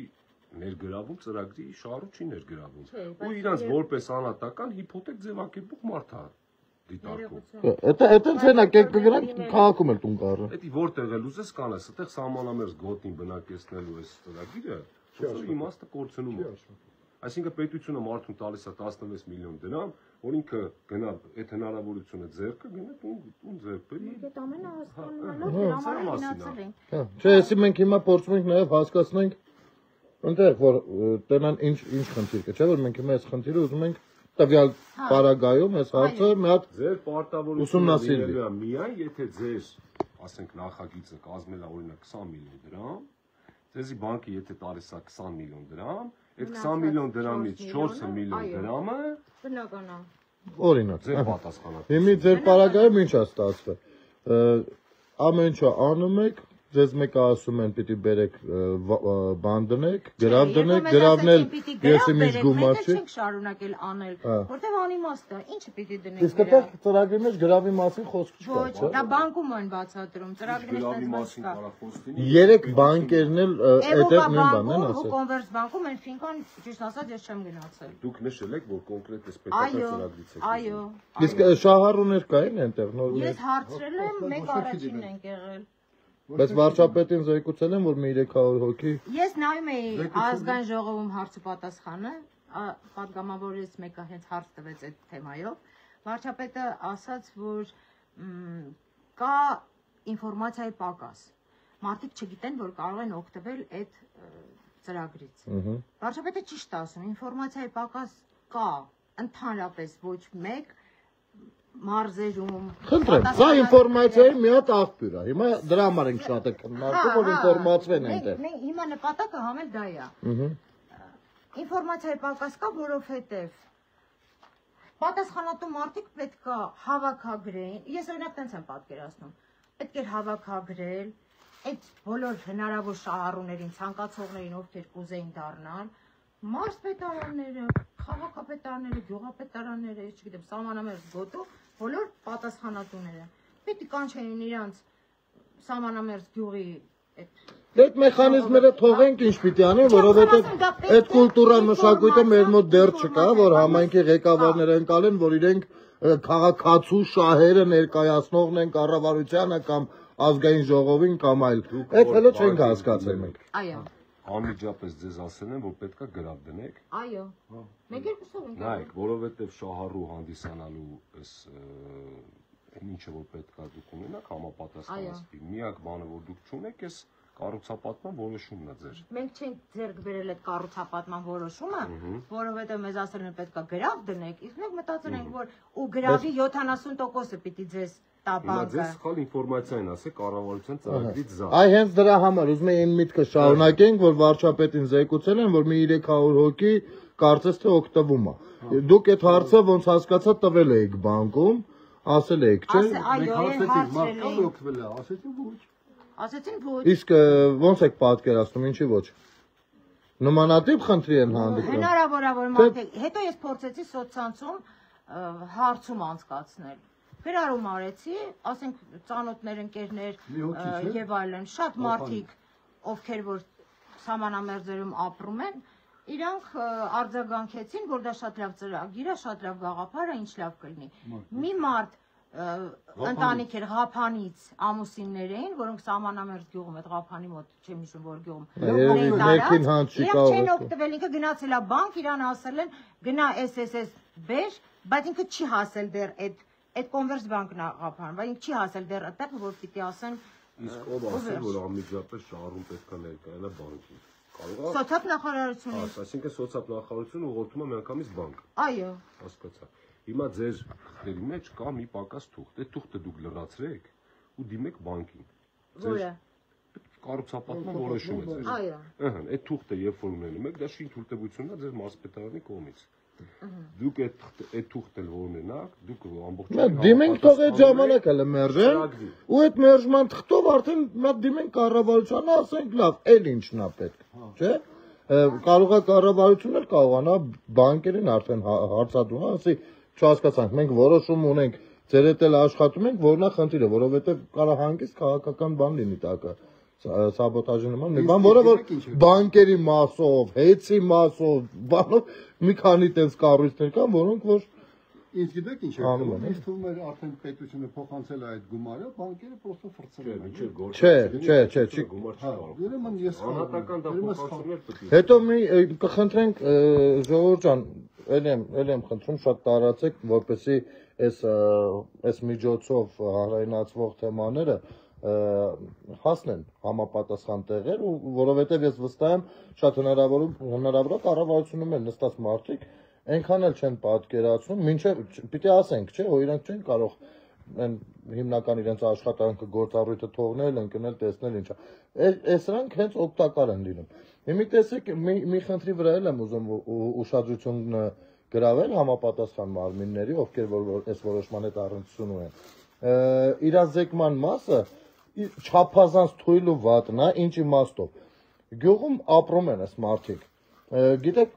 ներգրավում ծրագրի շահառու չի ներգրավում։ Չէ, Ու բայց իրանց երբ- որպես անհատական հիփոթեք ձևակերպող մարդ է դիտարկում։ Էդ ցենա կգրան քաղաքում էլ տուն կառը։ Էդի որտեղ էլ ուզես կանես, այդտեղ սահմանամերձ գոտին բնակեցնելու այս ծրագիրը, ոնց իմաստը կորցնում է։ Այսինքն պետությունը մարդուն տալիս է 16 միլիոն դրամ, որ ինքը գնա այդ հնարավորությունը ձեռքը գնա տուն ձեռք բերի։ Այդ ամենը հասկանում ենք, դրա համար գնացել ենք։ Չէ, էսի մենք հիմա փորձում ենք նաև հասկացնենք այնտեղ որ տենան ինչ խնդիր կա, չէ՞ որ մենք հիմա այս խնդիրը ուզում ենք տվյալ պարագայում այս հարցը մի հատ Ձեր պարտավորությունը Ուսումնասիրվի։ լինելու է միայն, եթե ձեր, ասենք, նախագիծը կազմել է օրինակ 20 միլիոն դրամ, ձեզի բանկը եթե տալիս է 20 միլիոն դրամ, այդ 20 միլիոն դրամից 4 միլիոն դրամը Բնական է։ օրինակ։ ձեր պատասխանատվությունն է։ Հիմի ձեր պարագայում ինչ է ստացվել։ Ամեն ինչը անում եք, ձեզ մեկը ասում են պիտի բերեք բան դնեք, գրավ դնեք, գրավն էլ ես իմիջ գումար չի։ Չենք շարունակել անել, որտեվ անիմաստ է, ինչը պիտի դնենք։ Իսկ այդտեղ ծրագրի մեջ գրավի մասին խոսք չկա, Ոչ, չէ՞։ դա բանկում են բացատրում, ծրագրի մեջ Գրավի տես մասին կա։ կարա խոստինի։ Երեք բանկերն էլ Էվոկա այդտեղ նույն բանն են բանկում, ասել։ Կոնվերս բանկում են ֆինկան, ճիշտ ասած, ես չեմ գնացել։ Դուք նշել եք, որ կոնկրետ այս պետական Այո, ծրագրից եք։ այո։ Իսկ շահառուներ կային այնտեղ նոր։ Ես հարցրել եմ, մեկ առաջինն ենք եղել։ Բայց վարչապետին զեկուցել են, որ մի 300 հոգի Ես նայում էի ազգային ժողովում հարցը պատասխանը, պատգամավորից մեկը հենց հարց տվեց այդ թեմայով։ Վարչապետը ասաց, որ կա ինֆորմացիայի պակաս։ Մարդիկ չգիտեն, որ կարող են օգտվել այդ ծրագրից։ Վարչապետը ճիշտ է ասում, ինֆորմացիայի պակաս կա, ընդհանրապես ոչ մեկ մարզերում։ Խնդրեմ, սա ինֆորմացիայի մի հատ աղբյուր է։ Հիմա դրա համար ենք շատ քննարկում, որ ինֆորմացվեն այնտեղ։ Մենք հիմա նպատակը համել դա է։ Ինֆորմացիայի պակաս կա, որովհետև պատասխանատու մարդիկ պետք է հավաքագրեն։ Ես օրինակ տենց եմ պատկերացնում։ Պետք է հավաքագրել այդ բոլոր հնարավոր շահառուներին, ցանկացողներին, ովքեր կուզեին դառնալ, մարզպետարանները, քաղաքապետարանները, գյուղապետարանները, ես չգիտեմ, սահմանամերձ գոտու բոլոր պատասխանատուները։ Պետք է կանչեին իրանց սահմանամերձ գյուղի Այդ մեխանիզմները թողենք ինչ պիտի անեն, որովհետև այդ կուլտուրան մշակույթը մեր մոտ դեռ չկա, որ համայնքի ղեկավարները ընկալեն, որ իրենք քաղաքացու շահերը ներկայացնողն են կառավարությանը կամ ազգային ժողովին կամ այլ։ Այդ հələ չենք հասկացել մենք։ Այո, Անմիջապես ձեզ ասել են, որ պետքա գրավ դնեք։ այո։ Մեկ երկուսով ենք։ Նայեք, որովհետև շահառու հանդիսանալու այս ինչը որ պետքա դուք ունենաք համապատասխանեցվի։ Միակ բանը որ դուք չունեք, էս կառուցապատման որոշումն է ձեր։ Մենք չենք ձեռք բերել այդ կառուցապատման որոշումը, որովհետև մեզ ասել են պետքա գրավ դնեք, իսկ մենք մտածել ենք, որ ու գրավի 70%-ը պիտի ձեզ տա Հիմա բանկը։ ձեզ սխալ ինֆորմացիա են ասել կառավարության ծրագրից զա։ Այ հենց դրա համար ուզում եմ այն միտքը շարունակենք, որ վարչապետին զեկուցել են, որ մի 300 հոգի կարծես թե օգտվում է։ Դուք այդ հարցը ոնց հասկացա տվել եք բանկում, ասել եք, չէ՞։ Այո, այն հարցրել Մարդկան էին։ օգտվել է, ասեցին ոչ։ Ասեցին ոչ։ Իսկ ոնց եք պատկերացնում, ինչի ոչ։ Նմանատիպ խնդրի են հանդիպում։ Հնարավոր է որ մարդիկ, հետո ես փորձեցի սոցցանցում հարցում անցկացնել։ Գրարում արեցի, ասենք ծանոթներ, ընկերներ եւ այլն, շատ մարդիկ, ովքեր որ սահմանամերձերում ապրում են, իրանք արձագանքեցին, որ դա շատ լավ ծրագիր է, շատ լավ գաղափար է, ինչ լավ կլինի։ Մի մարդ ընտանիք էր Ղափանից ամուսիններ էին, որոնք սահմանամերձ գյուղում այդ Ղափանի մոտ, չեմ հիշում որ գյուղում։ Ներքին հանց չի Իրենք չեն կարող։ օգտվել, ինքը գնացել է բանկ, իրան ասել են գնա SSS բեր, բայց ինքը չի հասել դեռ այդ Կոնվերս բանկն է Ղափան, բայց ինքը չի հասել դեռ այդտեղ, որ պիտի ասեն Իսկ ով ասել, որ անմիջապես շահառուն պետքա ներկայանա բանկին։ Կարող է։ սոցիալ նախարարությունից։ Այսինքն սոցիալ նախարարությունը ուղղորդում է միանգամից բանկ։ Այո։ Հասկացա։ Հիմա ձեր թղթերի մեջ կա մի պակաս թուղթ։ Այդ թուղթը դուք լրացրեք ու դիմեք բանկին։ Որը։ Կառուցապատման որոշում է ձեր։ Այո։ Ահա, այդ թուղթը երբ որ ունենում եք, դա շին թույլտվությունն է ձեր մարզպետարանի կողմից։ Դուք այդ թուղթը որ ունենաք, դուք ամբողջ Դիմենք թող այդ ժամանակ հələ մերժեն ու այդ մերժման թղթով արդեն մատ դիմենք կառավարությանը, ասենք լավ, էլ ինչն է պետք, չէ՞։ Կարող է կառավարությունն էլ կարողանա բանկերին արդեն հարցադրում, ասի չհասկացանք, մենք որոշում ունենք, ձեր հետ էլ աշխատում ենք, որն է խնդիրը, որովհետև կարող հանգիստ քաղաքական բան լինի տակը։ սաբոտաժի նման, մի բան, որը որ բանկերի մասով, հեծի մասով, բանով մի քանի տես կառույցներ կան, որոնք որ Ինձ գիտեք ինչ է կողմ, ինձ թվում է արդեն պետությունը փոխանցել է այդ գումարը, բանկերը պրոստո ֆրծել են։ Չէ, գումար Հա, ուրեմն ես անհատական դա փոխանցումներ պետք է։ հետո մի կխնդրենք ժողովուրդ ջան, ել եմ խնդրում շատ տարածեք, որպեսզի այս միջոցով հանրայնացվող թեմաները հասնեն համապատասխան տեղեր, որովհետև ես վստահ եմ շատ հնարավոր է կառավարությունում էլ նստած մարդիկ այնքան էլ չեն պատկերացնում, մինչև պիտի ասենք, չէ, որ իրանք չեն կարող այն հիմնական իրենց աշխատանքը գործառույթը թողնել, ընկնել, տեսնել ինչա։ Սրանք հենց օգտակար են լինում։ Հիմա տեսեք, մի խնդրի վրա էլ եմ ուզում ուշադրություն գրավել համապատասխան մարմինների, ովքեր որ այս որոշման հետ առնչություն ունեն։ Իրազեկման մասը չափազանց թույլ ու վատն է, ինչ իմաստով։ Գյուղում ապրում են այս մարդիկ։ Գիտեք,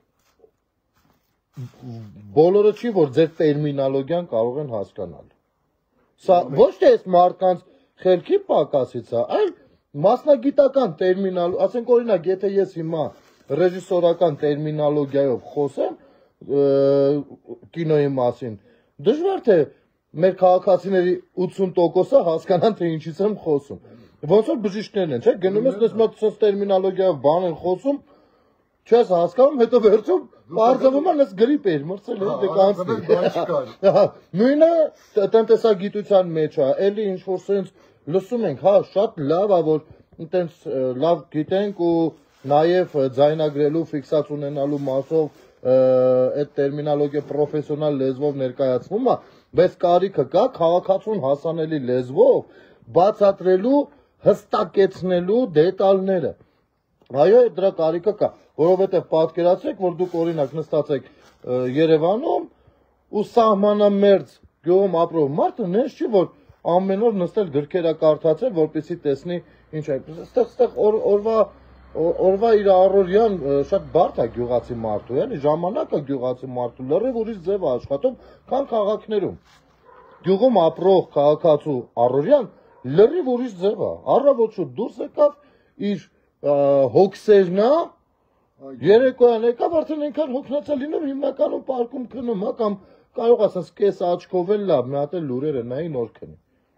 բոլորը չի, որ ձեր տերմինոլոգիան կարող են հասկանալ։ Սա ոչ թե այս մարդկանց խելքի պակասից է, այլ մասնագիտական տերմինալ, ասենք օրինակ, եթե ես հիմա ռեժիսորական տերմինոլոգիայով խոսեմ կինոյի մասին, դժվար թե մեր քաղաքացիների 80%-ը հասկանան, թե ինչից եմ խոսում։ Ոնց որ բժիշկներն են, չէ՞, գնում ես այս տերմինոլոգիայով բան են խոսում, չես հասկանում, հետո վերջում բարձվում են, ես գրիպ էր մրցել, դե կանցնի։ Նույնը տնտեսագիտության մեջ է, էլի ինչ որ սենց լսում ենք, հա, շատ լավ է, որ տենց լավ գիտենք ու նաև ձայնագրելու, ֆիքսած ունենալու մասով այդ տերմինոլոգիա պրոֆեսիոնալ լեզվով ներկայացվում է, բայց կարիքը կա քաղաքացուն հասանելի լեզվով բացատրելու, հստակեցնելու դետալները։ Այո, դրա կարիքը կա, որովհետև պատկերացրեք, որ դուք օրինակ նստած եք Երևանում ու սահմանամերձ գյուղում ապրող մարդը նենց չի, որ ամեն օր նստել գրքերը կարդացել, որպեսզի տեսնի ինչ է։ Այստեղ օրվա իր առօրյան շատ բարդ է գյուղացի մարդու, էլի ժամանակը գյուղացի մարդու լրիվ ուրիշ ձև է աշխատում, քան քաղաքներում։ Գյուղում ապրող քաղաքացու առօրյան լրիվ ուրիշ ձև է։ Առավոտ շուտ դուրս եկավ իր հոգսերն է, երեկոյան եկավ, արդեն այնքան հոգնած է լինում, հիմնականում պարկում քնում, հա, կամ կարող ասես կես աչքով էլ լավ, մի հատ էլ լուրերը նայի նոր քնի։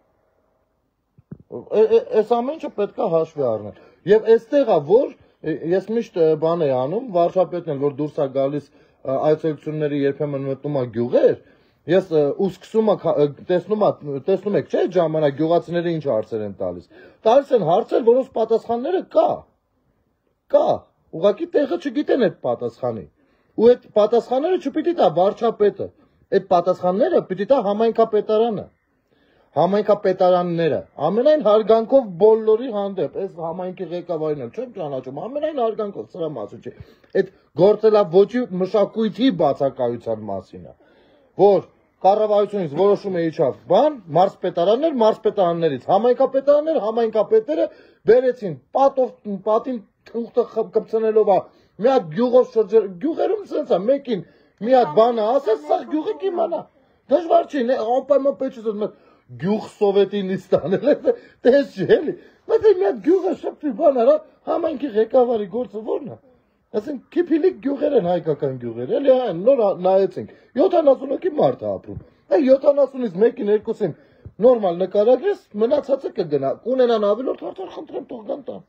Այս ամեն ինչը պետք է հաշվի առնել։ Եվ այստեղ է, որ ես միշտ բան եմ անում, վարչապետն էլ որ դուրս է գալիս այցելությունների երբեմն մտնում է գյուղեր, ես ու սկսում տեսնում եք, չէ՞, ժամանակ գյուղացիները ինչ հարցեր են տալիս։ Տալիս են հարցեր, որոնց պատասխանները կա, ուղղակի տեղը չգիտեն այդ պատասխանի։ Ու այդ պատասխանները չպիտի տա վարչապետը, այդ պատասխանները պիտի տա համայնքապետարանը, համայնքապետարանները, ամենայն հարգանքով բոլորի հանդեպ, այս համայնքի ղեկավարին էլ չեմ ճանաչում, ամենայն հարգանքով, սրա մասին չի, այդ գործելավոճի մշակույթի բացակայության մասին է, որ կառավարությունից որոշում է իջավ բան, մարզպետարաններից, համայնքապետարաններ, համայնքապետերը բերեցին պատին թուղթը կպցնելով է, մի հատ գյուղով շրջել, գյուղերում սենց է, մեկին մի հատ բանը ասես, սա գյուղը կիմանա, դժվար չի, անպայման պետք է գյուղ սովետինից տանել է, տես չի էլի, բայց մի հատ գյուղը շփվի բան արա, համայնքի ղեկավարի գործը որն է, ասենք քիփիլիկ գյուղեր են հայկական գյուղեր, էլի այն նոր նայեցինք, 70 հոգի մարդ է ապրում, 70-ից մեկին երկուսին նորմալ նկարագրես, մնացածը կգնա, կունենան ավելորդ հարցեր խնդրեմ թող գան տան։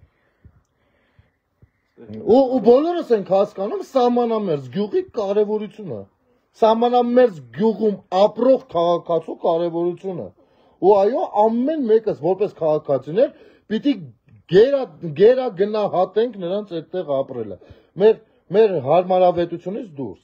Ու բոլորս ենք հասկանում սահմանամերձ գյուղի կարևորությունը, սահմանամերձ գյուղում ապրող քաղաքացու կարևորությունը։ Ու այո, ամեն մեկս որպես քաղաքացիներ պիտի գերագնահատենք նրանց այդտեղ ապրելը։ Մեր հարմարավետությունից դուրս։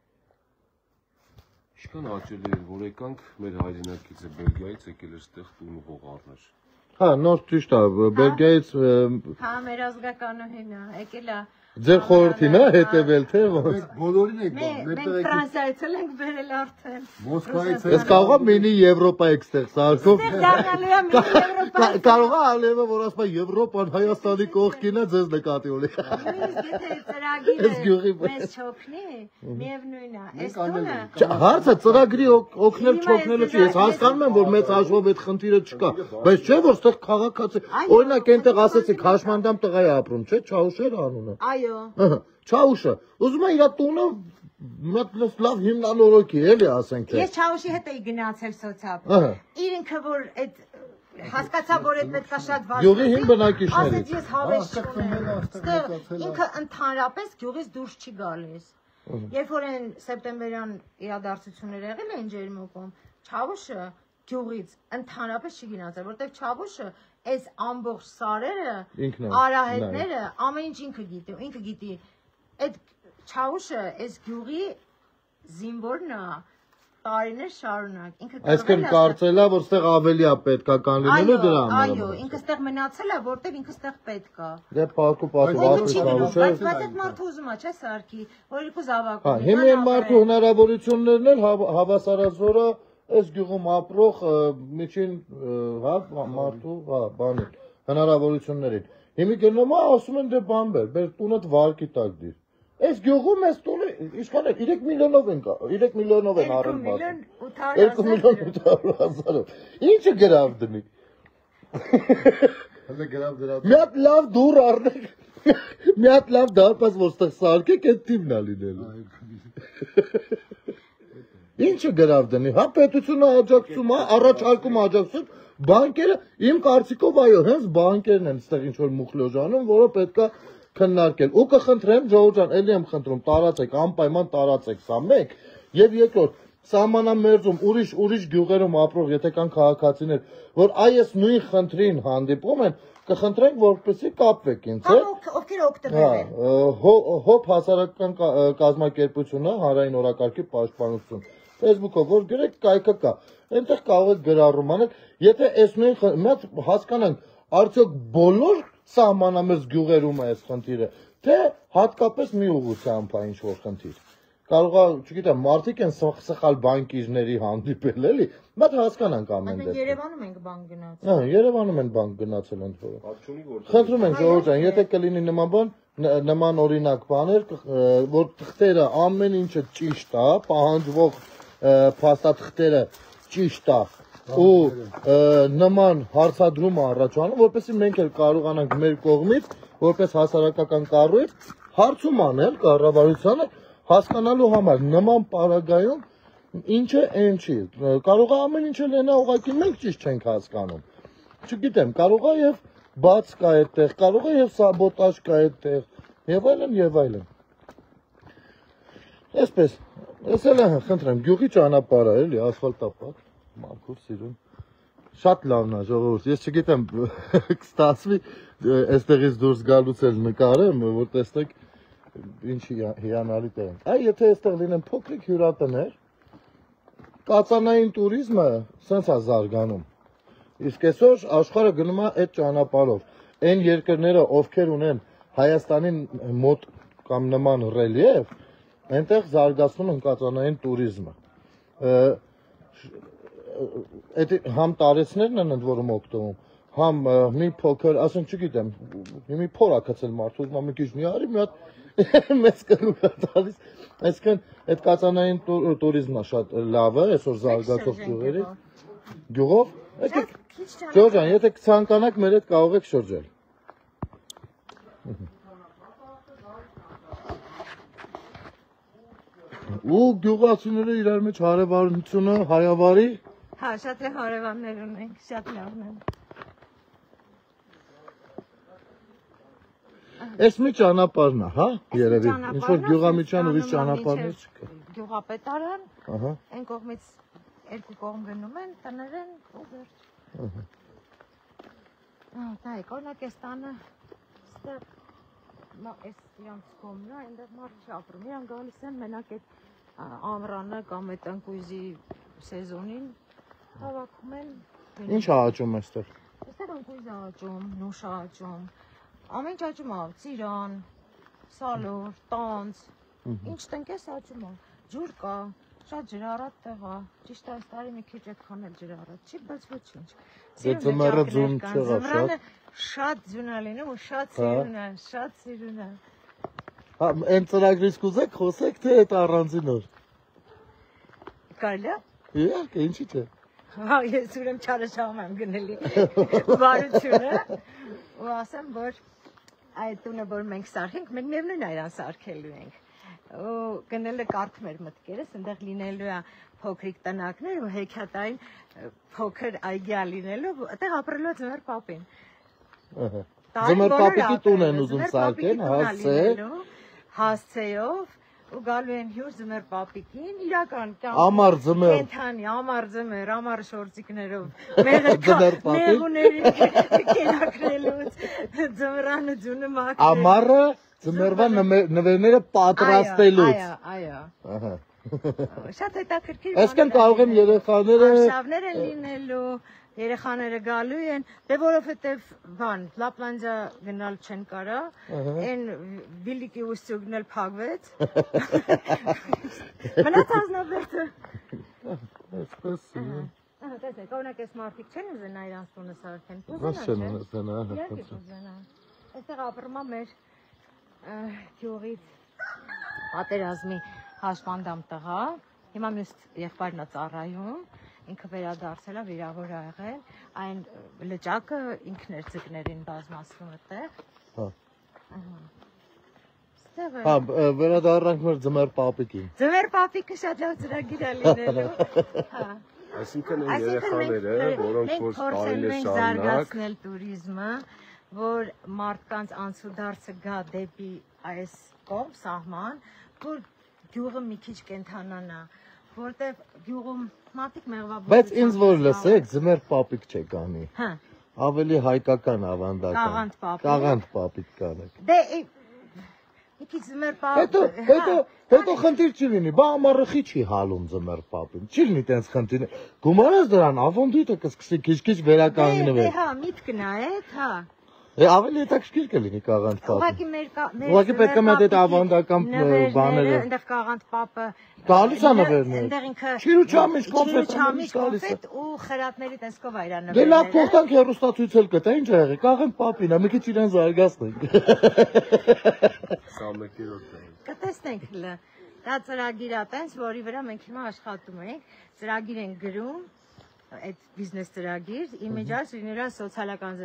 Ինչքան հաճելի էր, որ եկանք մեր հայրենակիցը Բելգիայից եկել էր ստեղ տուն ուղղառներ։ Հա, նոր ճիշտ է, Բելգիայից հա, մեր ազգականուհին եկել է Ձեր խորհրդին է հետևել թե ո՞նց։ Մենք բոլորին ենք բան, Մենք մերտեղ Ֆրանսիայից ենք բերել արդեն։ Մոսկվայից Ես կարող եմ մինի Եվրոպա էքստեղ սարքով։ Դառնալու է մի Եվրոպա։ Կարող է ալևը որ ասում է Եվրոպան Հայաստանի կողքին է ձեզ նկատի ունի։ Նույնիսկ եթե ծրագիրը Այս գյուղի մեզ չօգնի, միևնույնն է, այս տունը Հարցը ծրագրի օգնել չօգնելու չի։ Ես հասկանում եմ որ մեծ հաշվով այդ խնդիրը չկա, բայց չէ որ ստեղ քաղաքացի օրինակ այնտեղ ասեցիք Հաշմանդամ տղա է ապրում, չէ՞, Չաուշեր անունը։ այո։ Չաուշը։ Ուզում եմ իր տունը մոտ լավ հիմնանորոգի էլի ասենք թե։ Ես Չաուշի հետ էի գնացել սոցիալ։ Ահա։ Իր ինքը որ այդ հասկացա որ այդ պետքա շատ վազի։ Գյուղի հին բնակիչներից։ Ասեց ես հավես չունեմ։ Ինքը ընդհանրապես գյուղից դուրս չի գալիս։ Երբ որ այն սեպտեմբերյան իրադարձությունները եղել են Ջերմուկում, Չավուշը գյուղից ընդհանրապես չի գնացել, որտեղ Չավուշը այս ամբողջ սարերը, արահետները, ամեն ինչ ինքը գիտի։ Այդ Չավուշը այս գյուղի զինվորն է տարիներ շարունակ։ Ինքը Այսինքն կարծել է որ ստեղ ավելի է պետքա կան լինելու դրա համար։ Այո, ինքը ստեղ մնացել է, որտեղ ինքը ստեղ պետք է։ Դե պարկու Չաուշը։ Բայց այդ մարդը ուզում է, չէ՞ Սարգի, որ երկու զավակ ունի։ Հիմա այն մարդու հնարավորություններն էլ հավասարազորը այս գյուղում ապրող միջին մարդու բանի հնարավորություններին։ Հիմա գնում է ասում են դե բան բեր տունդ վարկի տակ դիր։ Այս գյուղում այս տունը ինչքան է 3 միլիոնով են 3 միլիոնով են առել բացում 2 միլիոն 800,000-ով ինչը գրավ դնի Հələ գրավ դրա մի հատ լավ դուր առնեք մի հատ լավ դարպաս որ ստեղ սարքեք այդ տիպն է լինելու ինչը գրավ դնի հա պետությունը աջակցում է առաջարկում աջակցում բանկերը իմ կարծիքով այո հենց բանկերն են ստեղ ինչ որ մուխլոժանում որը պետքա քննարկել ու կխնդրեմ Ժողովուրդ ջան էլի եմ խնդրում տարածեք անպայման տարածեք սա մեկ եւ երկրորդ սահմանամերձում ուրիշ գյուղերում ապրող եթե կան քաղաքացիներ որ այս նույն խնդրին հանդիպում են կխնդրենք որպեսզի կապվեք ինձ ովքեր օգտվել են հոբ հասարակական կազմակերպությունը հանրային օրակարգի պաշտպանություն Facebook-ով որ գրեք կայքը կա այնտեղ կարող եք գրառում անել եթե այս նույն մի հատ հասկանանք արդյոք բոլոր սահմանամերձ գյուղերում է այս խնդիրը թե հատկապես մի ուղղությամբ է ինչ որ խնդիր կարող է չգիտեմ մարդիկ են սխալ բանկիրների հանդիպել էլի բայց հասկանանք ամեն դեպքում Երևանում ենք բանկ գնացել հա Երևանում են բանկ գնացել ընդհանուր խնդրում ենք Ժողովուրդ ջան եթե կլինի նման բան նման օրինակ բաներ որ թղթերը ամեն ինչը ճիշտ է պահանջվող փաստաթղթերը ճիշտ է ու նման հարցադրում առաջանում որպեսզի մենք էլ կարողանանք մեր կողմից որպես հասարակական կառույց հարցում անել կառավարությանը հասկանալու համար նման պարագայում ինչը այն չի կարող է ամեն ինչը լինի ուղղակի մենք ճիշտ չենք հասկանում չգիտեմ կարող է եւ բաց կա այդտեղ կարող է եւ սաբոտաժ կա այդտեղ եւ այլն այսպես ես էլ խնդրեմ գյուղի ճանապարհը էլի ասֆալտապատ մաքուր սիրուն շատ լավն է ժողովուրդ ես չգիտեմ կստացվի այստեղից դուրս գալուց էլ նկարեմ որ տեսնեք ինչ հիանալի տեղ են այ եթե այստեղ լինեն փոքրիկ հյուրատներ կածանային туриզմը սենց է զարգանում իսկ այսօր աշխարհը գնում է այդ ճանապարհով այն երկրները ովքեր ունեն Հայաստանին մոտ կամ նման ռելիեֆ այնտեղ զարգացնում են կածանային туриզմը այդ համ տարեցներն են ընդ որում օգտվում համ մի փոքր ասենք չգիտեմ մի փորա գցել մարդու ուզում մի քիչ մի արի մի հատ մեծ կնուկ տալիս այսինքն այդ կածանային туриզմն է շատ լավը այսօր զարգացող գյուղերի գյուղով Ժողովուրդ ջան եթե ցանկանաք մեր հետ կարող եք շրջել ու գյուղացիները իրար մեջ հարևանությունը հայավարի Հա, շատ է հարևաններ ունենք, շատ լավն են։ Այս մի ճանապարհն է, հա, երևի։ Ինչ որ գյուղամիջյան ուրիշ ճանապարհներ չկա։ Գյուղապետարան, Ահա։ այն կողմից երկու կողմ գնում են, տներ են ու վերջ։ Ահա։ Նայեք, օրինակ այս տանը, ստեղ այս իրանց կողմն է, այնտեղ մարդ չի ապրում։ Իրան գալիս են մենակ այդ ամռանը կամ այդ ընկույզի սեզոնին հավաքում են։ Ինչ աճում է այստեղ։ Այստեղ ընկույզ է աճում, նուշ է աճում, ամեն ինչ աճում է, ծիրան, սալոր, տանց, ինչ տնկես աճում է, ջուր կա, շատ ջրառատ տեղ է, ճիշտ է այս տարի մի քիչ այդքան էլ ջրառատ չի, բայց ոչինչ։ ձմեռը ձուն չեղավ շատ։ Ձմռանը շատ ձուն է լինում ու շատ սիրուն է։ Հա, այն ծրագրից կուզեք խոսեք, թե այդ առանձին օր։ Կարելի է։ Իհարկե, ինչի՞ չէ։ Հա, ես ուրեմն չարաշահում եմ գնելի բարությունը ու ասեմ, որ այդ տունը, որ մենք սարքենք, մենք միևնույն այրան սարքելու ենք։ Ու գնելը կարդում էր մտքերս, այնտեղ լինելու է փոքրիկ տնակներ ու հեքիաթային փոքր այգի լինելու, այդտեղ ապրելու է Ձմեռ պապին։ Ձմեռ պապիկի տուն են ուզում սարքեն, հասցեով ու գալու են հյուր Ձմեռ պապիկին, իրական ամառ ձմեռ, կենթանի, ամառ ձմեռ, ամառ շորձիկներով, մեղուների կերակրելուց, ձմռանը ձյունը մաքրել։ Ամառը ձմեռվա նվերները պատրաստելուց։ Այո։ Շատ հետաքրքիր։ Այսինքն կարող են երեխաները արշավներ են լինելու, երեխաները գալու են, դե որովհետև Լապլանդիա գնալ չեն կարա, այն բիլիկի ուսյուգն էլ փակվեց։ Մնացած նավերթը։ Տեսեք, օրինակ այս մարդիկ չեն ուզենա իրանց տունը սարքեն։ Այստեղ ապրում է մեր գյուղից պատերազմի հաշվանդամ տղա, հիմա մյուս եղբայրն է ծառայում, ինքը վերադարձել է, վիրավոր ա եղել, այն լճակը ինքն էր ձկներին բազմացնում այդտեղ։ Հա, վերադառնանք մեր Ձմեռ պապիկին։ Ձմեռ պապիկը շատ լավ ծրագիր է լինելու։ Այսինքն այն երեխաները, որոնք որ տարիներ շարունակ զարգացնել туриզմը, որ մարդկանց անցուդարձը գա դեպի այս կողմ սահման, որ գյուղը մի քիչ կենթանանա, որտեղ գյուղում մարդիկ մեղվաբուժ։ Բայց ինձ որ լսեք, Ձմեռ պապիկ չեք անի։ Հա։ Ավելի հայկական ավանդական։ Կաղանդ պապիկ կանեք։ Դե մի քիչ Ձմեռ պապիկ։ Հետո խնդիր չի լինի, բա ամառախի չի հալում Ձմեռ պապին։ Չի լինի տենց խնդիր։ Գումարես դրան, ավոնդիտը կսկսի քիչ-քիչ վերականգնվել։ Դե հա, միտքն է, հա։ Ավելի հետաքրքիր կլինի Կաղանդ պապը։ Ուղղակի պետք է մի հատ ավանդական բաները։ Այնտեղ Կաղանդ պապը գալիս է նվերներ։ Այնտեղ ինքը Չիրուչամիջ կոնֆետ ու խրատների տեսքով այր նվերները։ Դե լավ փոխտանք հեռուստացույց էլ կտա, ինչ ա եղել։ Կաղանդ պապին, մի քիչ իրեն զարգացնենք։ 21-րդ է։ Կտեսնենք լը։ Դա ծրագիր է տենց, որի վրա մենք հիմա աշխատում ենք։ Ծրագիր են գրում, այդ բիզնես ծրագիր, իմիջած լինելա սոցիալական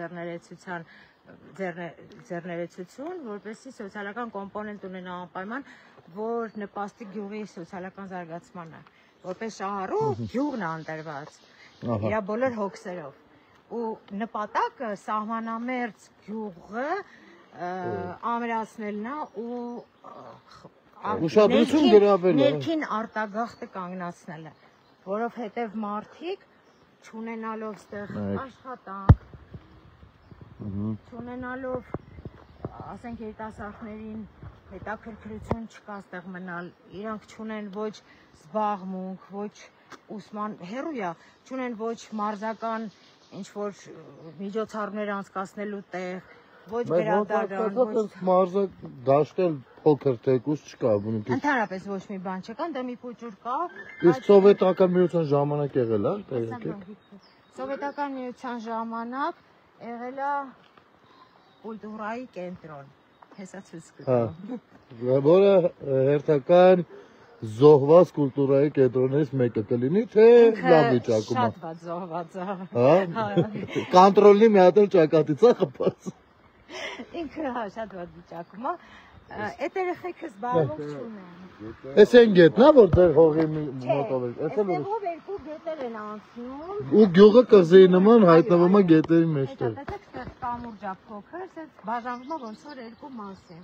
ձեռներեցություն, որպեսզի սոցիալական կոմպոնենտ ունենա անպայման, որ նպաստի գյուղի սոցիալական զարգացմանը, որպես շահառու գյուղն է ընտրված, իր բոլոր հոգսերով։ Ու նպատակը սահմանամերձ գյուղը ամրացնելն է ու ուշադրություն գրավելը։ Ներքին արտագաղթը կանգնացնելը, որովհետև մարդիկ չունենալով ստեղ աշխատանք, չունենալով, ասենք երիտասարդներին հետաքրքրություն չկա ստեղ մնալ, իրանք չունեն ոչ զբաղմունք, ոչ ուսման հեռույա, չունեն ոչ մարզական ինչ-որ միջոցառումներ անցկացնելու տեղ, ոչ գրադարան, ոչ մարզը դաշտել փոքր թեկուզ չկա, ընդհանրապես ոչ մի բան չկա, դա մի փոճուր կա։ Իսկ սովետական միության ժամանակ եղել է, Սովետական միության ժամանակ եղել է կուլտուրայի կենտրոն, հեսա ցույց կտամ։ Որը հերթական զոհված կուլտուրայի կենտրոններից մեկը կլինի, թե լավ վիճակում է։ Շատ վատ զոհված է։ Հա։ Կոնտրոլի մի հատ ճակատից է խփած։ Ինքը հա շատ վատ վիճակում է։ Այդ երեխեքը զբաղվող չունեն։ Էս են գետն է, որ ձեր հողի մոտով է։ Այստեղով երկու գետեր են անցնում։ Ու գյուղը կղզիի նման հայտնվում է գետերի մեջտեղ։ Այդտեղ ստեղ կամուրջ է փոքր, ասես բաժանվում է ոնց որ երկու մասի։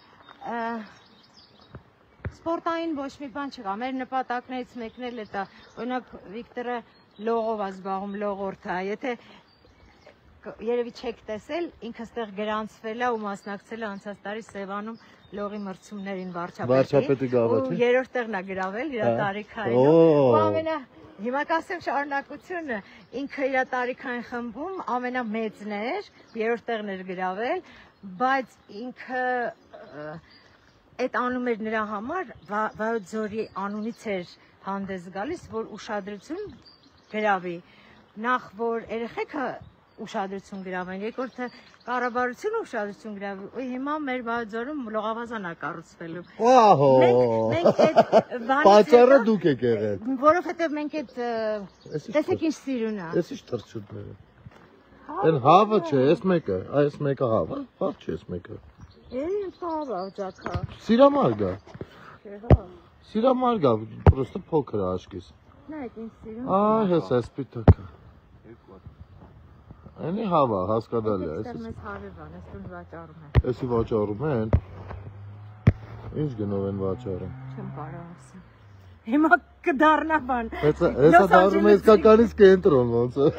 Սպորտային ոչ մի բան չկա։ Մեր նպատակներից մեկն էլ է դա, օրինակ Վիկտորը լողով է զբաղվում, լողորդ է։ Եթե երևի չեք տեսել, ինքը ստեղ գրանցվել է ու մասնակցել է անցած տարի Սևանում լողի մրցումներին վարչապետի գավաթ։ Ու երրորդ տեղն է գրավել իր տարիքային։ Ու հիմա կասեմ շարունակությունը, ինքը իր տարիքային խմբում ամենամեծն էր, երրորդ տեղն էր գրավել, բայց ինքը այդ անում էր նրա համար, Վայոց ձորի անունից էր հանդես գալիս, որ ուշադրություն գրավի։ Նախ որ երեխեքը ուշադրություն գրավեն, երկրորդը կառավարությունը ուշադրություն գրավի, ու հիմա մեր Վայոց ձորում լողավազան է կառուցվելու։ Ահո։ Մենք այդ Պատճառը դուք եք եղել։ որովհետև մենք այդ տեսեք ինչ սիրուն է։ Էս ինչ թռչունները։ Այն հավը չէ, էս մեկը, այս մեկը հավը։ Հավ չէ էս մեկը։ Ինչ հավա ջակա։ Սիրամարգա։ Սիրամարգա, պրոստը փոքր է աչքիս։ Նայեք ինչ սիրուն։ Հես սպիտակը։ Այնի հավա, հասկանալի է։ Այստեղ մեզ հարևան, այս տուն վաճառում են։ Էսի վաճառում են։ Ինչ գնով են վաճառում։ Չեմ կարող ասել։ Հիմա կդառնա բան։ Հեսա դառնում է իսկականից կենտրոն ոնց է։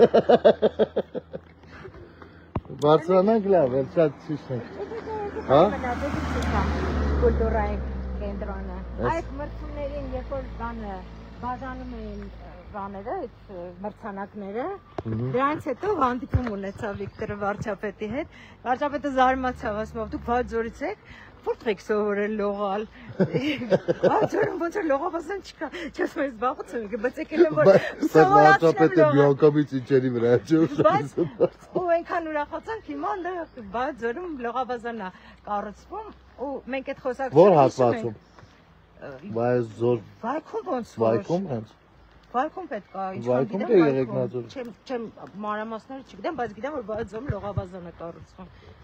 Բարձրանանք լավ, էլ շատ ճիշտ ենք։ Հա։ Կուլտուրայի կենտրոնը։ Այդ մրցումներին երբ որ բանը բաժանում էին բաները, այդ մրցանակները, դրանից հետո հանդիպում ունեցա Վիկտորը վարչապետի հետ։ Վարչապետը զարմացավ, ասում դուք Վայոց ձորից եք, որտեղ եք սովորել լողալ։ Վայոց ձորում ոնց որ լողավազան չկա, չես մեզ զբաղվում եք, բայց եկել եմ որ վարչապետը միանգամից ինչերի վրա չէ։ Ու այնքան ուրախացանք հիմա Վայոց ձորում լողավազան է կառուցվում, ու մենք այդ խոսակցությունը Որ հատվածում։ Վայոց ձոր։ Վայքում ոնց որ։ Վայքում հենց։ Վայքում պետք է Վայքում թե Եղեգնաձոր։ Չեմ մանրամասները չգիտեմ, բայց գիտեմ որ Վայոց ձորում լողավազան է կառուցվում։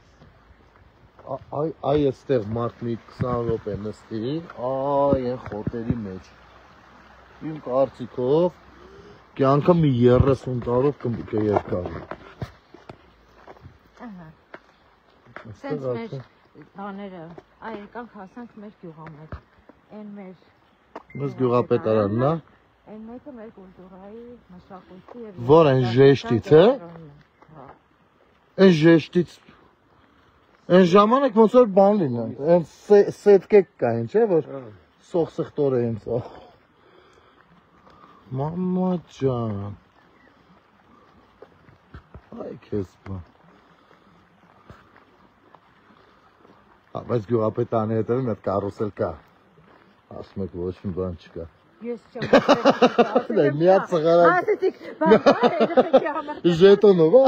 Այ այստեղ մարդ մի 20 րոպե նստի, այ այն խոտերի մեջ։ Իմ կարծիքով կյանքը մի 30 տարով կերկարի։ Ահա։ Սենց մեր բաները, այ եկանք հասանք մեր գյուղամետ։ Այն մեր Մեզ գյուղապետարանն է։ Այն մեկը մեր կուլտուրայի մշակույթի եւ Որ այն ժեշտից է։ Այն ժեշտից Այն ժամանակ ոնց որ բան լինեն, այն սետկեք կային, չէ՞ որ սող սխտոր էին սա։ Մամա ջան։ Այ քեզ բան։ Բայց գյուղապետանի հետ էլ մեծ կարուսել կա։ Ասում եք ոչ մի բան չկա։ Ես չեմ ասել։ Միած ծղարան։ Ասեցիք, բան, երեխեքի համար։ Ժետոնով, հա։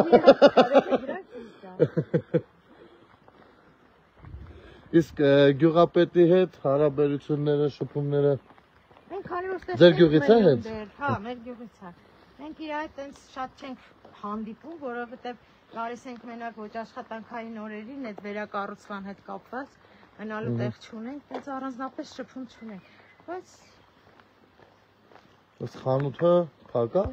Իսկ գյուղապետի հետ հարաբերությունները, շփումները Մենք քանի որ Ձեր գյուղից է հենց։ Հա, մեր գյուղից է։ Մենք իր այդ այնց շատ չենք հանդիպում, որովհետև գալիս ենք մենակ ոչ աշխատանքային օրերին, այդ վերակառուցման հետ կապված, մնալու տեղ չունենք, այնց առանձնապես շփում չունենք։ Բայց Ըստ խանութը փակ է։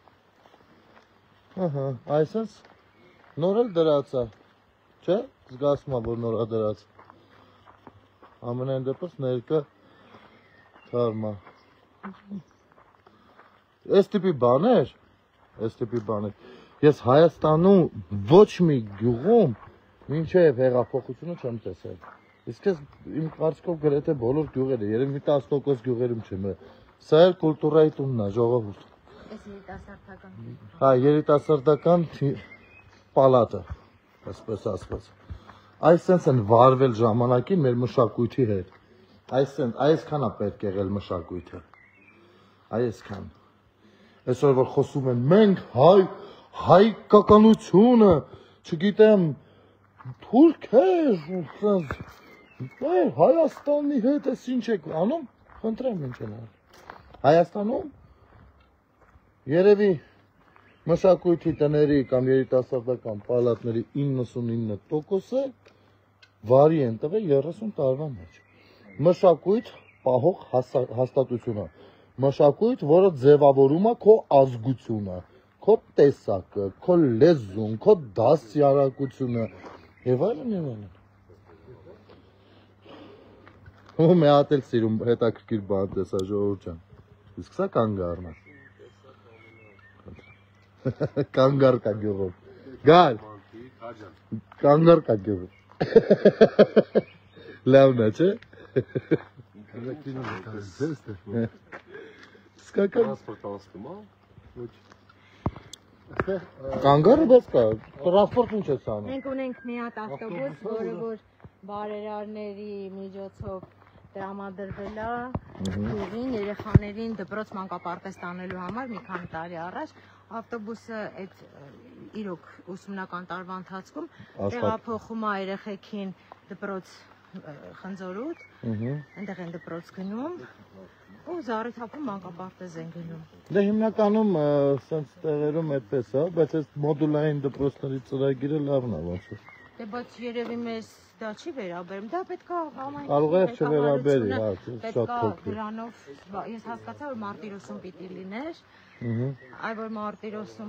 Ահա, այսպես նոր էլ դրած է։ Չէ՞, զգացում եմ որ նոր է դրած։ Ամենայն դեպս ներկա թարմ է։ Այս տիպի բաներ, ես Հայաստանում ոչ մի գյուղում մինչև հեղափոխությունը չեմ տեսել։ Իսկ ես իմ կարծիքով գրեթե բոլոր գյուղերը, երևի 10% գյուղերում չեմ։ Սա էլ կուլտուրայի տունն է, ժողովուրդ։ այս երիտասարդական։ Հա, երիտասարդական պալատը, այսպես ասված։ Այսպես են վարվել ժամանակին մեր մշակույթի հետ։ Այսքան է պետք եղել մշակույթը։ Այսքան։ Այսօր որ խոսում են մենք հայկականությունը, չգիտեմ, թուրքեր, Հայաստանի հետ էս ինչ եք անում, խնդրեմ ինչ են անում։ Հայաստանում երևի մշակույթի տների կամ երիտասարդական պալատների 99%-ը վարի են տվել 30 տարվա մեջ։ Մշակույթ պահող հաստատությունը, մշակույթ, որը ձևավորում է քո ազգությունը, քո տեսակը, քո լեզուն, քո դասյարակությունը եւ այլն եւ այլն։ Ու մի հատ էլ սիրում հետաքրքիր բան տեսա ժողովուրդ ջան։ Իսկ սա կանգ առնա։ Կանգար կա գյուղով։ Գալ։ Կանգար կա գյուղով։ Լավն է, չէ՞։ Սկական Տրանսպորտանցում, հա։ Կանգարը բաց կա։ Տրանսպորտ ինչ է սանում։ Մենք ունենք մի հատ ավտոբուս, որը որ բարերարների միջոցով տրամադրվել է գյուղին երեխաներին դպրոց մանկապարտեզ տանելու համար մի քանի տարի առաջ ավտոբուսը այդ իրոք ուսումնական տարվա ընթացքում տեղափոխում է երեխեքին դպրոց խնձորուտ այնտեղ են դպրոց գնում ու Զառիթափում մանկապարտեզ են գնում Դե հիմնականում սենց տեղերում այդպես է բայց այս մոդուլային դպրոցների ծրագիրը լավն է ոնց որ Դե բայց երևի մեզ դա չի վերաբերում, դա պետքա համայն Կարող է չվերաբերի, հա, շատ պետքա փոքր։ դրանով ես հասկացա որ մարտիրոսում պիտի լիներ, այ որ մարտիրոսում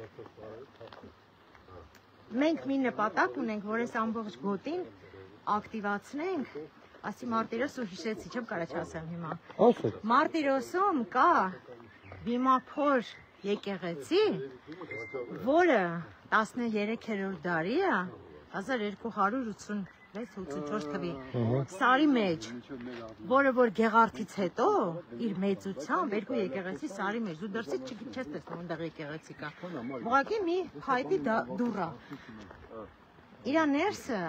մենք մի նպատակ ունենք, որ այս ամբողջ գոտին ակտիվացնենք, ասի մարտիրոս ու հիշեցի, չեմ կարա չասեմ հիմա։ Ասեք։ Մարտիրոսում կա վիմափոր եկեղեցի, որը 13-րդ դարի է 1286-84 թվի Սարի մեջ, որը որ Գեղարդից հետո իր մեծությամբ երկու եկեղեցի Սարի մեջ, դու դրսից չես տեսնում այնտեղ եկեղեցի կա։ Ուղղակի մի փայտի դուռ է։ Իրա ներսը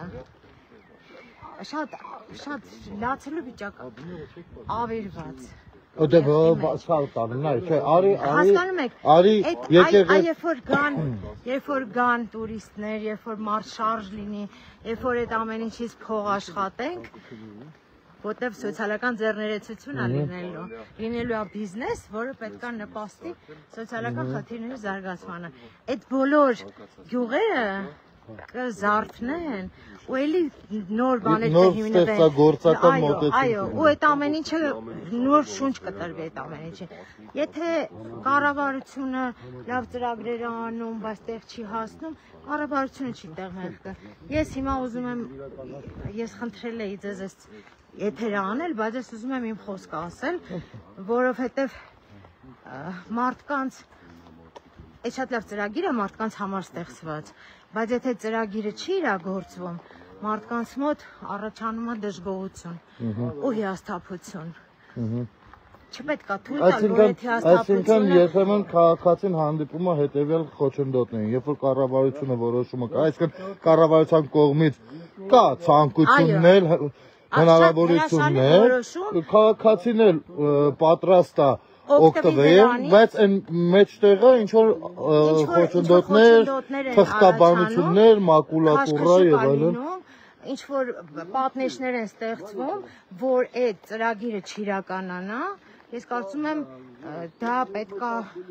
շատ լացելու վիճակ ավերված։ Դե բացալ տանում, նայ, չէ, Հասկանում եք, արի եկեղեցի երբ որ գան տուրիստներ, երբ որ մարդ շարժ լինի, երբ որ այդ ամեն ինչից փող աշխատենք, որտեվ սոցիալական ձեռներեցություն է լինելու է բիզնես, որը պետք է նպաստի սոցիալական խնդիրների զարգացմանը։ Այդ բոլոր գյուղերը կզարթնեն ու էլի նոր բաներ կհիմնվեն, այո, ու այդ ամեն ինչը նոր շունչ կտրվի այդ ամեն ինչի։ Եթե կառավարությունը լավ ծրագրեր է անում, բայց տեղ չի հասնում, կառավարությունը չի տեղ մեղքը։ Ես հիմա ուզում եմ, ես խնդրել էի ձեզ այս եթերը անել, բայց ես ուզում եմ իմ խոսքը ասել, որովհետև մարդկանց այդ շատ լավ ծրագիր է մարդկանց համար ստեղծված, բայց եթե ծրագիրը չի իրագործվում, մարդկանց մոտ առաջանում է դժգոհություն ու հիասթափություն։ Չպետք է թույլ տալ, որ այդ Այսինքն հիասթափությունը երբեմն քաղաքացին հանդիպում է հետևյալ խոչընդոտներին, երբ որ կառավարությունը որոշումը կա, այսինքն կառավարության կողմից կա ցանկություններ, հնարավորություններ, քաղաքացին էլ պատրաստ է օգտվել, բայց այն մեջտեղը ինչ որ խոչընդոտներ, թղթաբանություններ, մակուլատուրա եւ այլն ինչ որ պատնեշներ են ստեղծվում, որ այդ ծրագիրը չիրականանա, ես կարծում եմ դա պետքա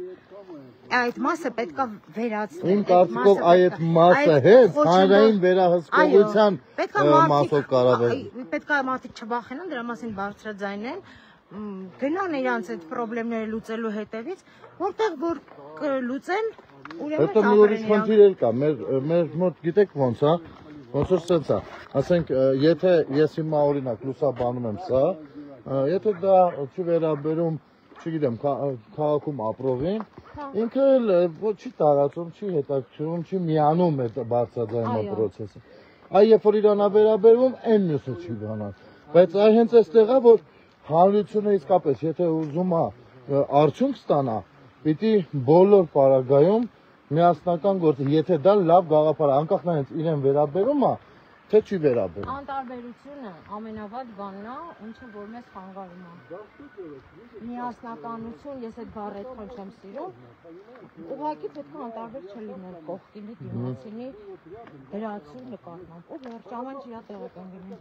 այդ մասը պետքա վերացնել։ Իմ կարծիքով այդ մասը հետ հանրային վերահսկողության մասով կարող է։ Պետքա մարդիկ չվախենան, դրա մասին բարձրաձայնեն, գնան իրանց այդ խնդիրները լուծելու հետևից, որտեղ որ կլուծեն, ուրեմն Հետո մի ուրիշ խնդիր էլ կա, մեր մոտ գիտեք ոնց է, ոնց որ սենց է, ասենք եթե ես հիմա օրինակ լուսաբանում եմ սա, եթե դա չի վերաբերում, չգիտեմ, քաղաքում ապրողին, ինքը էլ չի տարածում, չի հետաքրքրում, չի միանում այդ բարձրաձայնման պրոցեսը։ Այ երբ որ իրան է վերաբերվում, այն մյուսը չի բանան։ Բայց այ հենց այստեղ է, որ հանրությունը իսկապես, եթե ուզում է արդյունք ստանա, պիտի բոլոր պարագայում միասնական գործի, եթե դա լավ գաղափար է, անկախ նա հենց իրեն վերաբերում է, թե չի վերաբերում։ Անտարբերությունը ամենավատ բանն է, ինչը որ մեզ խանգարում է։ Միասնականություն, ես այդ բառը այդքան չեմ սիրում, ուղղակի պետք է անտարբեր չլինել կողքինի, դիմացինի, դրացու նկատմամբ, ու վերջ ամեն ինչ իր տեղը կանգնի։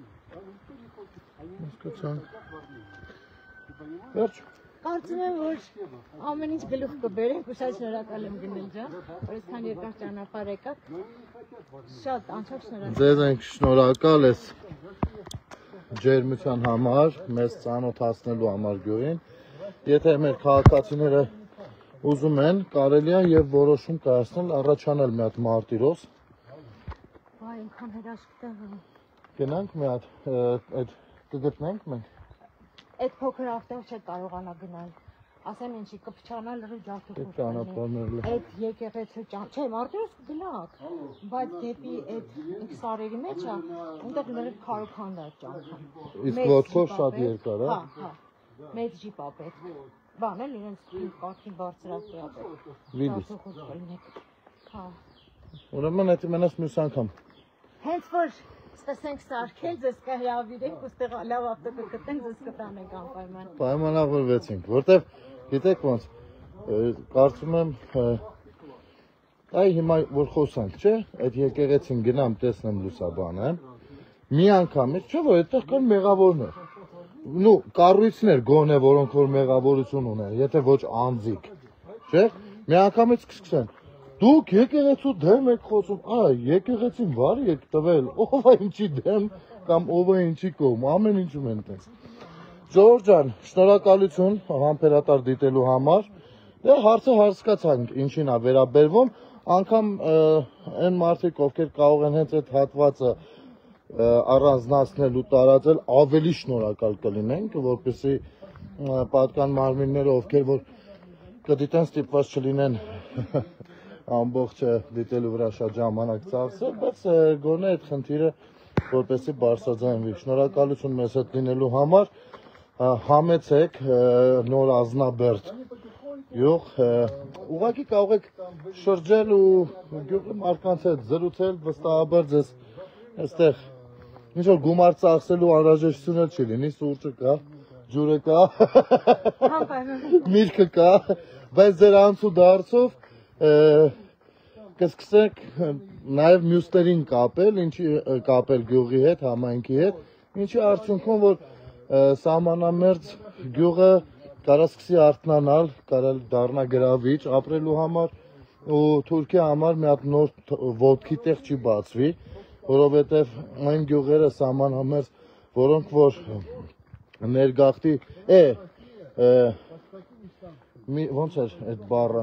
Հասկացանք։ Վերջ։ Կարծում եմ, որ ամեն ինչ գլուխ կբերենք ու շատ շնորհակալ եմ գնել ջան, որ այսքան երկար ճանապարհ եկաք։ Շատ անչափ շնորհակալ։ Ձեզ ենք շնորհակալ ես ջերմության համար, մեզ ծանոթացնելու համար գյուղին։ Եթե մեր քաղաքացիները ուզում են, կարելի է եւ որոշում կայացնել առաջանել մի հատ մարտիրոս։ Վայ, այնքան հրաշք տեղ է։ Գնանք մի հատ, այդ կգտնենք մենք։ Այդ փոքր ավտով չէ կարողանա գնալ։ Ասեմ ինչի կփչանա լրի ջարդուփ։ Ճանապարհներն Այդ եկեղեցու չէ, մարտիրոս կգնաք, բայց դեպի այդ սարերի մեջ է, այնտեղ լրի քարոքանդ է ճանապարհը։ Իսկ ոտքով շատ երկար է։ Հա։ Մեծ ջիպ է պետք։ Բան էլ իրենց կարգին բարձրացրել է պետք։ Վիլիս։ Հա։ Ուրեմն այդ մենաս մյուս անգամ։ Հենց որ Ցեսենք սարքել, ձեզ կհրավիրենք, ուստեղ լավ ավտո կգտնենք, ձեզ կտանենք անպայման։ Պայմանավորվեցինք, որտեվ գիտեք ոնց, կարծում եմ, այ հիմա որ խոսանք, չէ, այդ եկեղեցին գնամ տեսնեմ լուսաբանը, մի անգամից, չէ, որ այդտեղ կան մեղավորներ, նու կառույցներ գոնե, որոնք որ մեղավորություն ունեն, եթե ոչ անձիկ, չէ, մի անգամից կսկսեն, դուք եկեղեցու դեմ եք խոսում, եկեղեցին վարի եք տվել, ով է ինչի դեմ կամ ով է ինչի կողմ, ամեն ինչում են տես։ Ժողովուրդ ջան, շնորհակալություն համբերատար դիտելու համար, դե հարցը հասկացանք ինչին է վերաբերվում, անգամ այն մարդիկ, ովքեր կարող են հենց այդ հատվածը առանձնացնել ու տարածել, ավելի շնորհակալ կլինենք, որպեսզի պատկան մարմինները, ովքեր որ կդիտեն ստիպված չլինեն ամբողջ դիտելու վրա շատ ժամանակ ծախսել, բայց գոնե այդ խնդիրը որպեսզի բարձրաձայնվի։ Շնորհակալություն մեզ հետ լինելու համար, համեցեք նոր Ազնաբերդ յուղ, ուղղակի կարող եք շրջել ու գյուղի մարդկանց հետ զրուցել, վստահաբար ձեզ այստեղ ինչ որ գումար ծախսելու անհրաժեշտություն չի լինի, սուրճը կա, ջուրը կա, միրգը կա, բայց ձեր անցու դարձով կսկսեք նաև մյուսներին կապել գյուղի հետ, համայնքի հետ, ինչի արդյունքում որ սահմանամերձ գյուղը կարա սկսի արթնանալ, կարա դառնա գրավիչ ապրելու համար ու Թուրքիա համար մի հատ նոր ոտքի տեղ չի բացվի, որովհետև այն գյուղերը սահմանամերձ, որոնք որ ներգաղթի ոնց էր այդ բառը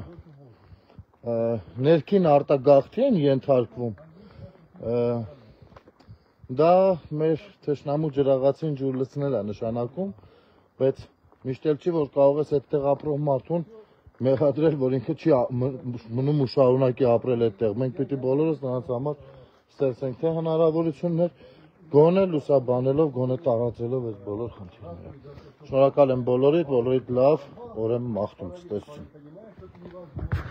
ներքին արտագաղթի են ենթարկվում, դա մեր թշնամու ջրաղացին ջուր լցնել է նշանակում, բայց միշտ էլ չի, որ կարող ես այդտեղ ապրող մարդուն մեղադրել, որ ինքը չի մնում ու շարունակի ապրել այդտեղ, մենք պիտի բոլորս նրանց համար ստեղծենք թե հնարավորություններ, գոնե լուսաբանելով, գոնե տարածելով այդ բոլոր խնդիրները։ Շնորհակալ եմ բոլորիդ լավ, օրեմ մաղթում, ցտեսություն։